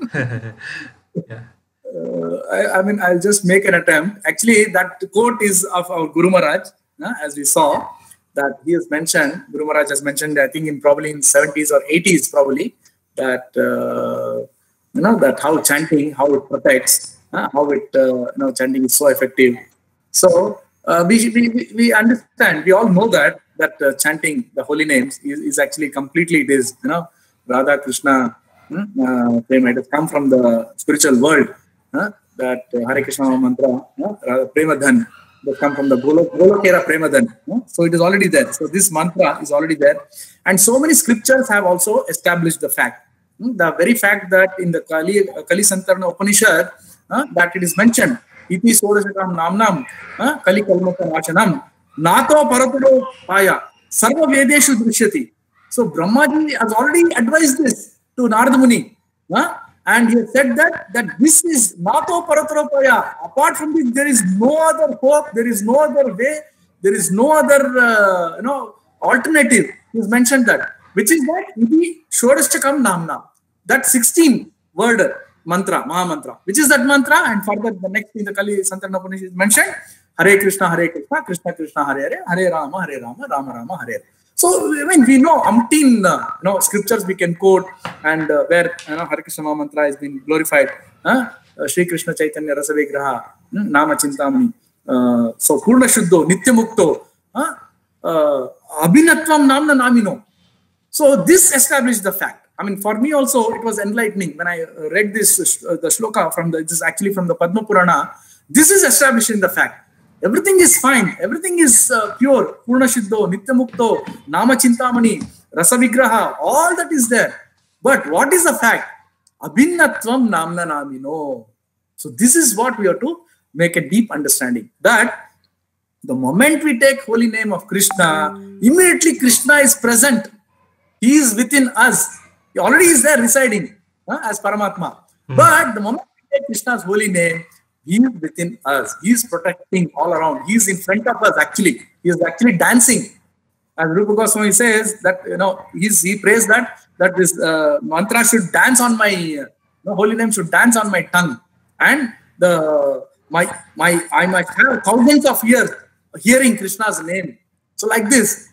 Yeah. Uh, I, I mean, I'll just make an attempt. Actually, that quote is of our Guru Maharaj, uh, as we saw, that he has mentioned, Guru Maharaj has mentioned, I think in probably in seventies or eighties probably, that, uh, you know, that how chanting, how it protects, uh, how it, uh, you know, chanting is so effective. So, uh, we, we, we understand, we all know that, that uh, chanting the holy names is, is actually completely, it is, you know, Radha Krishna, uh, prema, it has come from the spiritual world, uh, that uh, Hare Krishna mantra, uh, Prema Dhan, that come from the Golok, Golokera Prema Dhan. Uh, so it is already there. So this mantra is already there. And so many scriptures have also established the fact. Hmm, the very fact that in the Kali, uh, Kali Santarna Upanishad, uh, that it is mentioned, Iti Sodashakam Namnam, uh, Kali Kalmaka Vachanam, Nato Paratudo Paya, Sarva Vedeshu Drishyati. So Brahmaji has already advised this to Narada Muni. Huh? And he has said that, that this is Nato Paratropaya. Apart from this, there is no other hope, there is no other way, there is no other uh, you know alternative. He has mentioned that. Which is that Iti Shodaschakam Namna. That sixteen word mantra, Maha Mantra. Which is that mantra? And further, the next in the Kali Santarna Upanishad is mentioned. Hare Krishna, Hare Krishna, Krishna Krishna, Hare Hare, Hare Rama, Hare Rama, Rama Rama, Hare Hare. So, I mean, we know umpteen uh, you know, scriptures we can quote, and uh, where you know, Hare Krishna Maha Mantra has been glorified. Uh, uh, Shri Krishna Chaitanya Rasa Vigraha, hmm, Nama Chintamani. Uh, so, Purna Shuddho, Nitya Mukto, uh, uh, Abhinatvam Namna Namino. So, this established the fact. I mean, for me also, it was enlightening when I read this, uh, the shloka from the, this is actually from the Padma Purana. This is establishing the fact. Everything is fine. Everything is uh, pure. Purna Shuddho, Nitya Mukto, Nama Chintamani, Rasa Vigraha, all that is there. But what is the fact? Abhinnatvam Namna Namino. So this is what we have to make a deep understanding. That the moment we take holy name of Krishna, immediately Krishna is present. He is within us. He already is there residing uh, as Paramatma. Mm-hmm. But the moment we take Krishna's holy name, He is within us. He is protecting all around. He is in front of us actually. He is actually dancing. As Rupa Goswami says that, you know, he's, he prays that, that this uh, mantra should dance on my, uh, the holy name should dance on my tongue. And the my my I might have thousands of years hearing Krishna's name. So like this,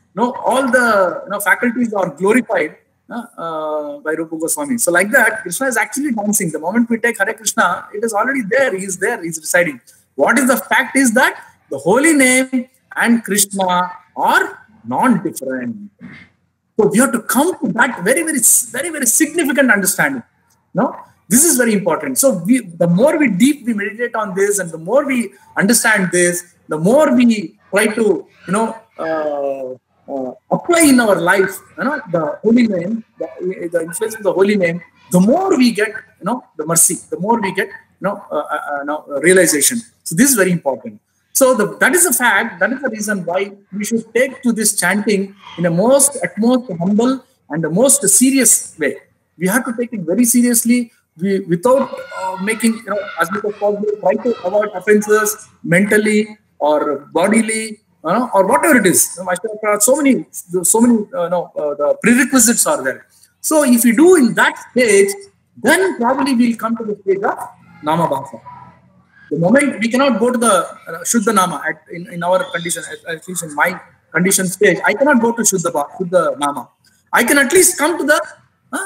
you know, all the you know, faculties are glorified uh, uh, by Rupa Goswami. So like that, Krishna is actually dancing. The moment we take Hare Krishna, it is already there. He is there. He is residing. What is the fact is that the holy name and Krishna are non-different. So we have to come to that very, very, very, very significant understanding. No, this is very important. So we, the more we deep we meditate on this, and the more we understand this, the more we try to, you know, uh, uh, apply in our life, you know, the holy name, the, the influence of the holy name, the more we get, you know, the mercy, the more we get, you know, uh, uh, uh, realization. So this is very important. So the, that is the fact, that is the reason why we should take to this chanting in a most, at most humble and the most serious way. We have to take it very seriously, we, without uh, making, you know, as much as possible, try to avoid offenses mentally or bodily, you know, or whatever it is. You know, so many, so many, uh, no, uh, the prerequisites are there. So if we do in that stage, then probably we'll come to the stage of Nama Bhasa. The moment we cannot go to the uh, Shuddha Nama at, in, in our condition, at, at least in my condition stage, I cannot go to Shuddha, Shuddha Nama. I can at least come to the uh,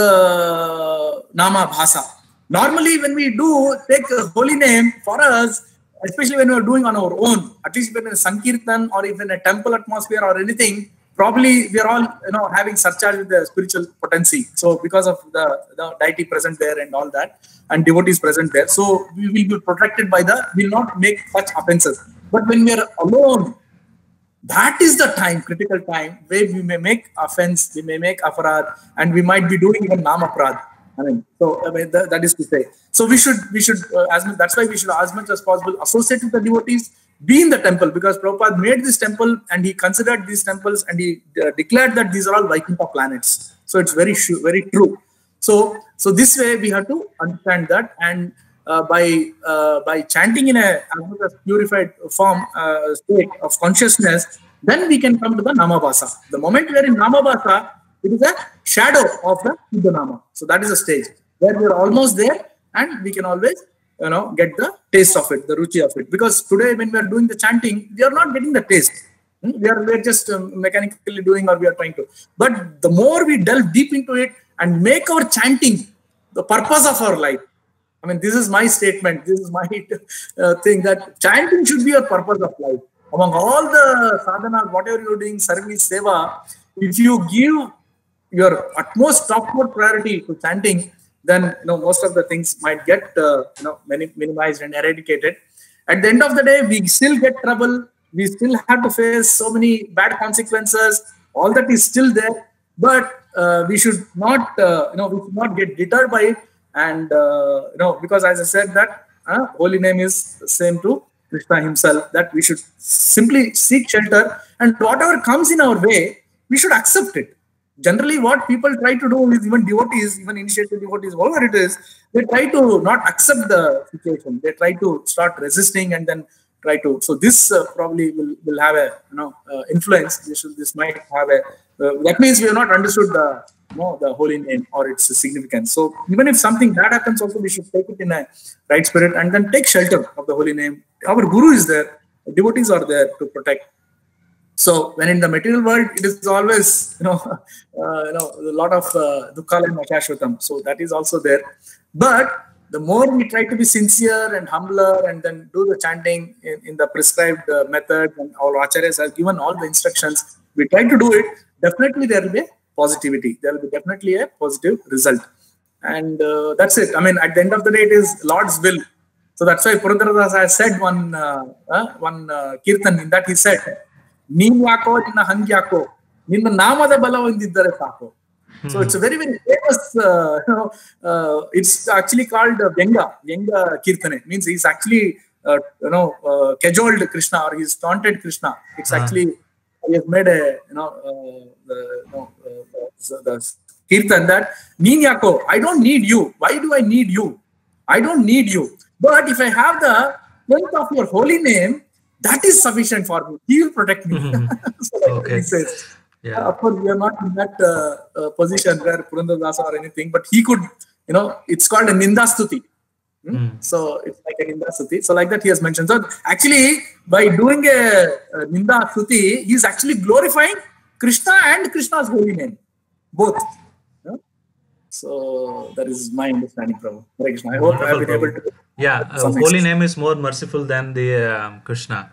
the Nama Bhasa. Normally, when we do take a holy name for us, especially when we are doing on our own, at least when in a Sankirtan or even a temple atmosphere or anything, probably we are all, you know, having surcharge with the spiritual potency. So because of the, the deity present there and all that, and devotees present there, so we will be protected by the, we will not make such offenses. But when we are alone, that is the time, critical time, where we may make offense, we may make aparad, and we might be doing even namaprad. I mean, so I mean, that, that is to say. So we should, we should, uh, as much, that's why we should, as much as possible, associate with the devotees, be in the temple, because Prabhupada made this temple and he considered these temples and he uh, declared that these are all Vaikuntha planets. So it's very, very true. So, so this way we have to understand that, and uh, by uh, by chanting in a purified form, uh, state of consciousness, then we can come to the Namabhasa. The moment we are in Namabhasa, it is a shadow of the Shuddha Nama. So that is a stage where we are almost there, and we can always, you know, get the taste of it, the ruchi of it. Because today when we are doing the chanting, we are not getting the taste. We are, we are just um, mechanically doing, or we are trying to. But the more we delve deep into it and make our chanting the purpose of our life. I mean, this is my statement. This is my uh, thing, that chanting should be a purpose of life. Among all the sadhanas, whatever you're doing, service, seva, if you give your utmost topmost priority to chanting, then, you know, most of the things might get uh, you know, minimized and eradicated. At the end of the day, we still get trouble. We still have to face so many bad consequences. All that is still there, but uh, we should not, uh, you know, we should not get deterred by it. And uh, you know, because as I said, that uh, holy name is the same to Krishna himself. That we should simply seek shelter, and whatever comes in our way, we should accept it. Generally, what people try to do is, even devotees, even initiated devotees, whatever it is, they try to not accept the situation. They try to start resisting and then try to. So this uh, probably will, will have a, you know, uh, influence. This, will, this might have a. Uh, that means we have not understood the, you know, the holy name or its significance. So even if something bad happens, also we should take it in a right spirit and then take shelter of the holy name. Our guru is there. Devotees are there to protect. So when in the material world, it is always, you know, uh, you know, a lot of dukkha and akashvatam. So that is also there. But the more we try to be sincere and humbler, and then do the chanting in, in the prescribed uh, method, and our acharyas have given all the instructions, we try to do it, definitely there will be a positivity. There will be definitely a positive result. And uh, that's it. I mean, at the end of the day, it is Lord's will. So that's why Purandaradasa has said one, uh, uh, one uh, kirtan, in that he said, Nin yako, nina hang yako, nina namada bala ondiddare sako. So it's a very, very famous, uh, you know, uh, it's actually called uh, Vyenga, Vyenga Kirtane. Means he's actually, uh, you know, uh, cajoled Krishna, or he's taunted Krishna. It's uh-huh. actually, he has made a, you know, uh, the, you know uh, the, the Kirtan that, Nin yako, I don't need you. Why do I need you? I don't need you. But if I have the strength of your holy name, that is sufficient for me. He will protect me. So like okay. He says. Yeah. Uh, of course, we are not in that uh, uh, position where Purandaradasa or anything, but he could, you know, it's called a Nindastuti. Hmm? Mm. So it's like a Nindastuti. So like that he has mentioned. So actually, by doing a, a Nindastuti, he is actually glorifying Krishna and Krishna's holy name, both. Yeah? So that is my understanding, Prabhu. Hare Krishna. I hope I have Wonderful, been able Prabhu. to. Yeah, uh, Some holy extent. name is more merciful than the um, Krishna.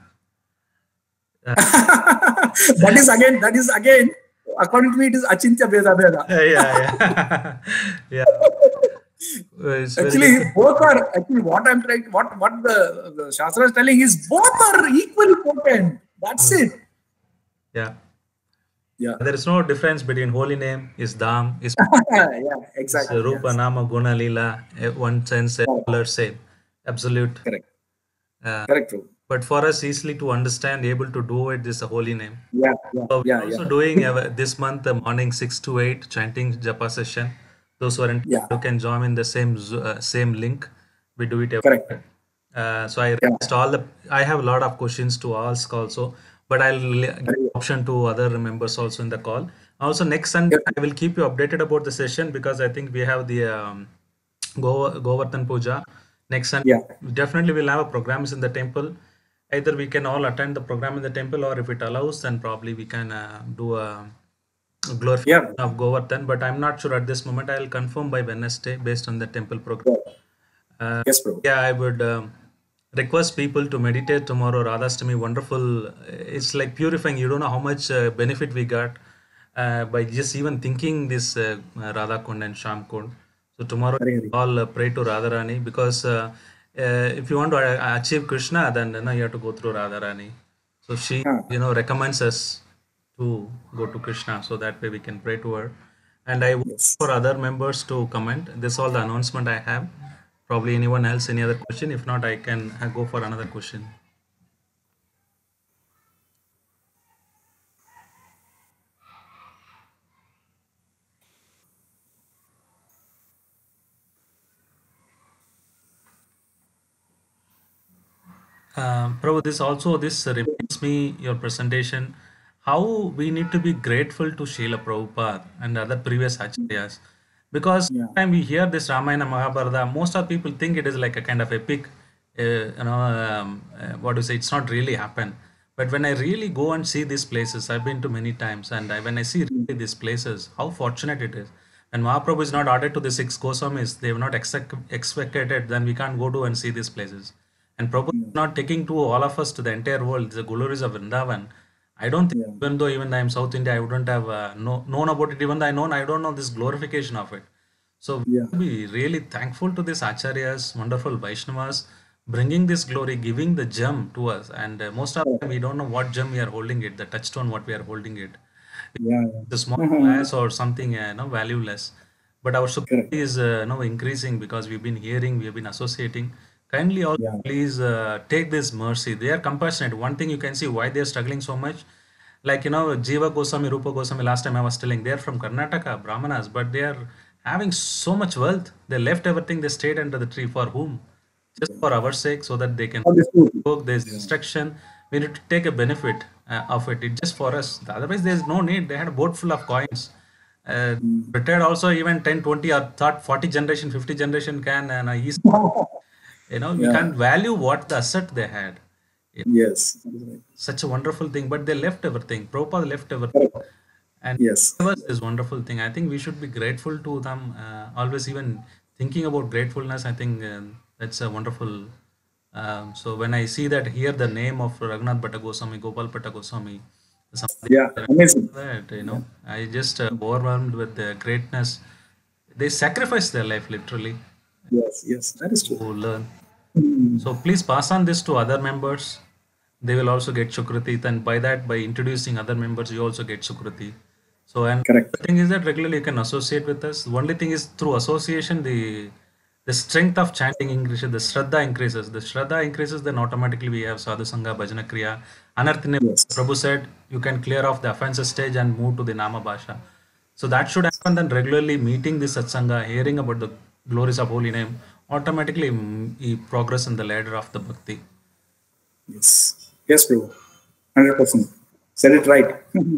That is again. That is again. According to me, it is Achintya Bheda Bheda. Yeah, yeah, yeah. Uh, It's very Actually, different. both are actually what I'm trying. What what the, the Shastra is telling is both are equally potent. That's it. Yeah. Yeah. There is no difference between holy name is Dham, is, Yeah. is Exactly. Rupa, Yes. Nama, Guna, Lila. eh, One sense, eh, Correct. color same. Absolute. Correct. Uh, Correct. True. but for us, easily to understand, able to do it, this is a holy name. Yeah. Yeah. So Yeah. we're also Yeah. doing uh, this month the morning six to eight chanting japa session. Those who are interested Yeah. you can join in the same Zo- uh, same link. We do it every Correct. uh, so I Yeah. request all the I have a lot of questions to ask also, but I'll li- give option to other members also in the call. Also next Sunday Yeah. I will keep you updated about the session because I think we have the um, Go Govardhan Puja next Sunday. Yeah. Definitely we'll have programs in the temple. Either we can all attend the program in the temple, or if it allows, then probably we can uh, do a glorification Yeah. of Govardhan. But I'm not sure at this moment. I'll confirm by Wednesday based on the temple program. Yeah. Uh, Yes, bro. yeah, I would um, request people to meditate tomorrow. Radhastami, wonderful. It's like purifying. You don't know how much uh, benefit we got uh, by just even thinking this uh, Radha Kund and Sham Kund. So tomorrow, Hare Hare. all uh, pray to Radharani because uh, uh, if you want to uh, achieve Krishna, then you, know, you have to go through Radharani. So she, Huh. you know, recommends us to go to Krishna, so that way we can pray to her. And I want Yes. for other members to comment. This is all the announcement I have. Probably anyone else, any other question? If not, I can uh, go for another question. Um, Prabhu, this also this reminds me your presentation how we need to be grateful to Srila Prabhupada and other previous acharyas, because Yeah. time we hear this Ramayana Mahabharata, most of people think it is like a kind of epic, uh, you know, um, uh, what do you say? It's not really happened. But when I really go and see these places, I've been to many times, and I, when I see really these places, how fortunate it is. And Mahaprabhu is not ordered to the six Goswamis, they have not expect, expected it, then we can't go to and see these places. And Prabhupada is not taking to all of us to the entire world, the glories of Vrindavan. I don't think, Yeah. even though even I'm South India, I wouldn't have uh, know, known about it. Even though I know, I don't know this glorification of it. So we Yeah. should be really thankful to these acharyas, wonderful Vaishnavas, bringing this glory, giving the gem to us. And uh, most of the time, we don't know what gem we are holding it, the touchstone, what we are holding it. Yeah. The small Yeah. glass or something, uh, no valueless. But our supply Correct. is uh, no increasing because we've been hearing, we have been associating. Kindly also Yeah. please uh, take this mercy. They are compassionate. One thing you can see why they are struggling so much, like you know, Jiva Goswami, Rupa Goswami. Last time I was telling, they are from Karnataka, Brahmanas, but they are having so much wealth. They left everything. They stayed under the tree for whom? Just for our sake, so that they can All this food. book this instruction. We need to take a benefit uh, of it. It's just for us. Otherwise, there's no need. They had a boat full of coins. Uh, retired also even ten, twenty, or third, forty generation, fifty generation can and uh, easily, you know, we Yeah. can't value what the asset they had. It's Yes. That is right. such a wonderful thing, but they left everything. Prabhupada left everything. Correct. And Yes. gave us this wonderful thing. I think we should be grateful to them. Uh, always, even thinking about gratefulness, I think uh, that's a wonderful. Um, so when I see that here, the name of Raghunath Bhatta Goswami, Gopal Bhatta Goswami, something Yeah. Amazing. that you know, I just uh, overwhelmed with the greatness. They sacrifice their life literally Yes. Yes. That is to true. learn. Mm. So please pass on this to other members. They will also get Shukriti. And by that, by introducing other members, you also get Shukriti. So, and Correct. the thing is that regularly you can associate with us. The only thing is through association, the the strength of chanting increases, the Shraddha increases. The Shraddha increases, then automatically we have Sadhu Sangha, Bhajana Kriya. Anarthine, Yes. Prabhu said, you can clear off the offenses stage and move to the Nama Bhasha. So that should happen. Then regularly meeting the Satsanga, hearing about the glories of holy name, automatically mm, you progress in the ladder of the Bhakti. Yes. Yes, bro. Hundred percent. Said it right.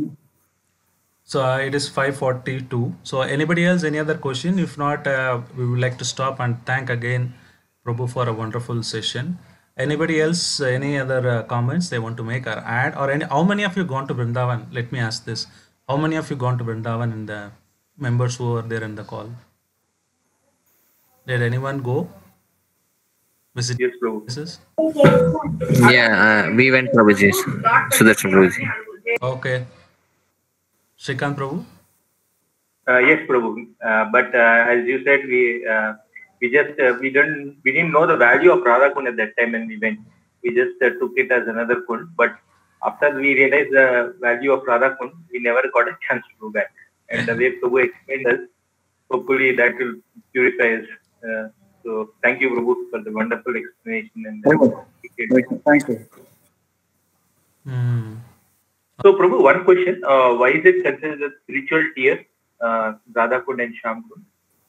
So uh, it is five forty-two. So anybody else, any other question? If not, uh, we would like to stop and thank again Prabhu for a wonderful session. Anybody else, uh, any other uh, comments they want to make or add? Or any, how many of you gone to Vrindavan? Let me ask this. How many of you gone to Vrindavan in the members who were there in the call? Did anyone go visit Yes, Prabhu. places? Yeah, uh, we went Prabhuji. Sudarshan Prabhuji. Okay. Shrikant Prabhu? Uh, yes, Prabhu. Uh, but uh, as you said, we uh, we just uh, we didn't we didn't know the value of Radha Kund at that time when we went. We just uh, took it as another Kund. But after we realized the value of Radha Kund, we never got a chance to go back. And the way Prabhu explained us, hopefully that will purify us. Uh, so thank you, Prabhu, for the wonderful explanation. And Very good. Very good. Thanks, Prabhu. Hmm. so, Prabhu, one question: uh, why is it considered a spiritual tear, uh, Radha Kund and Shyam Kund?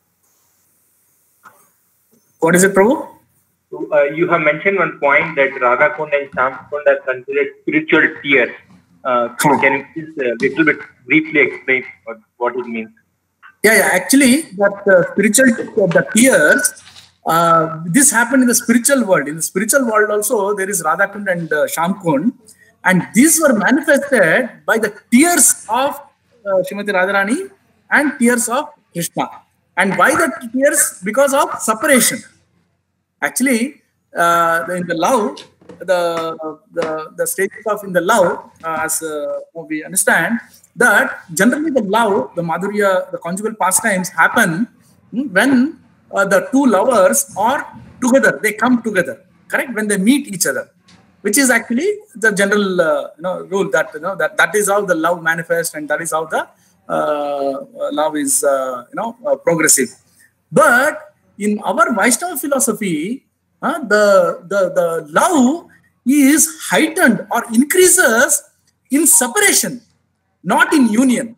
What is it, Prabhu? So, uh, you have mentioned one point that Radha Kund and Shyam Kund are considered spiritual tears. Uh, Hmm. can you please a uh, little bit briefly explain what, what it means? Yeah, yeah. Actually, that uh, spiritual the tears. Uh, this happened in the spiritual world. In the spiritual world, also there is Radha Kund and uh, Shyam Kund, and these were manifested by the tears of uh, Srimati Radharani and tears of Krishna. And why the tears? Because of separation. Actually, uh, in the love, the the the stages of in the love, uh, as uh, we understand that generally the love, the madhurya, the conjugal pastimes happen hmm, when uh, the two lovers are together. They come together, correct? When they meet each other, which is actually the general uh, you know rule that you know that that is how the love manifests, and that is how the uh, love is uh, you know uh, progressive. But in our Vaishnava philosophy, uh, the, the, the love is heightened or increases in separation, not in union.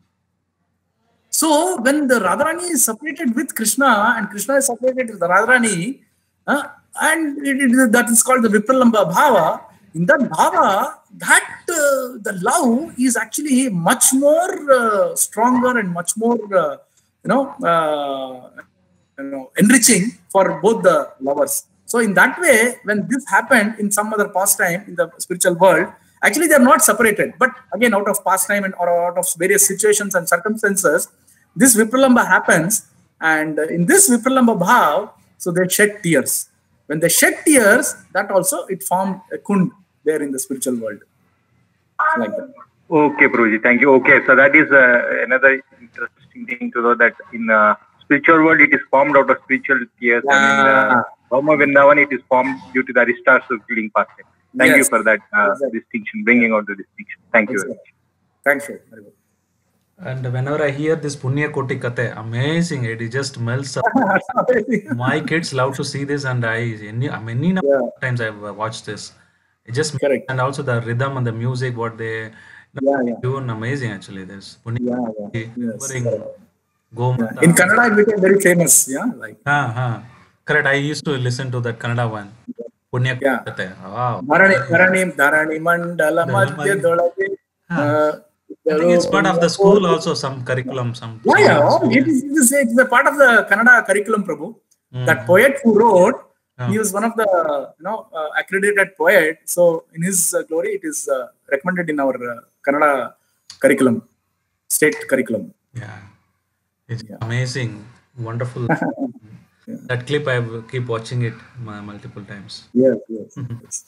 So when the Radharani is separated with Krishna and Krishna is separated with the Radharani, uh, and it, it, that is called the Vipralamba Bhava, in that Bhava, that uh, the love is actually much more uh, stronger and much more, uh, you know, uh, you know, enriching for both the lovers. So in that way, when this happened in some other pastime in the spiritual world, actually they are not separated. But again, out of pastime and or out of various situations and circumstances, this Vipralamba happens. And in this Vipralamba Bhav, so they shed tears. When they shed tears, that also it formed a kund there in the spiritual world. Like that. Okay, Prabhuji, thank you. Okay, so that is uh, another interesting thing to know that in uh, spiritual world it is formed out of spiritual tears, Yeah. and in uh, Rama Vrindavan it is formed due to the Aristar circling pastime. Thank Yes. you for that uh, Exactly. distinction, bringing out the distinction. Thank you very much. Thanks, sir. Very good. And whenever I hear this Punya Koti Kate, amazing, it just melts up. My kids love to see this, and I any, many number Yeah. of times I've uh, watched this. It just Correct. and also the rhythm and the music, what they Yeah, yeah. do, amazing actually. This Punya Yeah, Koti, yeah. Yes. covering Yeah. Gomata. In Kannada, it became very famous. Yeah, like Huh, huh. Correct. I used to listen to that Kannada one. Punya Yeah. Koti. Wow. Dharani, Dharani, Dharani Mandala Madhya Dolage. Huh. I think it's part of the school also, some curriculum, some. Yeah, yeah. some Oh, school. it is, it is it's a part of the Kannada curriculum, Prabhu. That Mhm. poet who wrote, Yeah. he was one of the you know uh, accredited poet. So in his uh, glory, it is uh, recommended in our uh, Kannada curriculum, state curriculum. Yeah. It's Yeah. amazing, wonderful. That clip I will keep watching it mu- multiple times. Yes, yes. yes.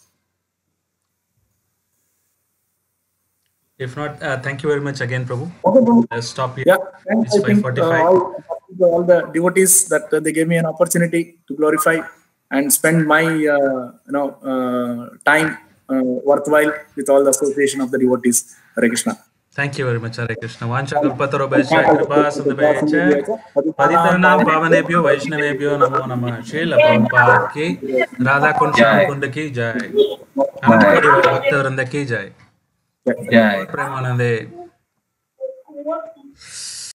If not, uh, thank you very much again, Prabhu. Okay, Prabhu. Let's stop here. Yeah, and It's I think uh, five forty-five. all, all the devotees that uh, they gave me an opportunity to glorify and spend my uh, you know uh, time uh, worthwhile with all the association of the devotees. Hare Krishna. Thank you very much, Hare Krishna. Vancha kalpataro vaishya kripa sindhavaya patitanam pavanebhyo vaishnavebhyo namo namah. Srila Prabhupada ki, Radha Kund Shyam Kund ki jai. Anantapuri Bhakta Vrinda ki jai. Yeah. Yeah. Premanande.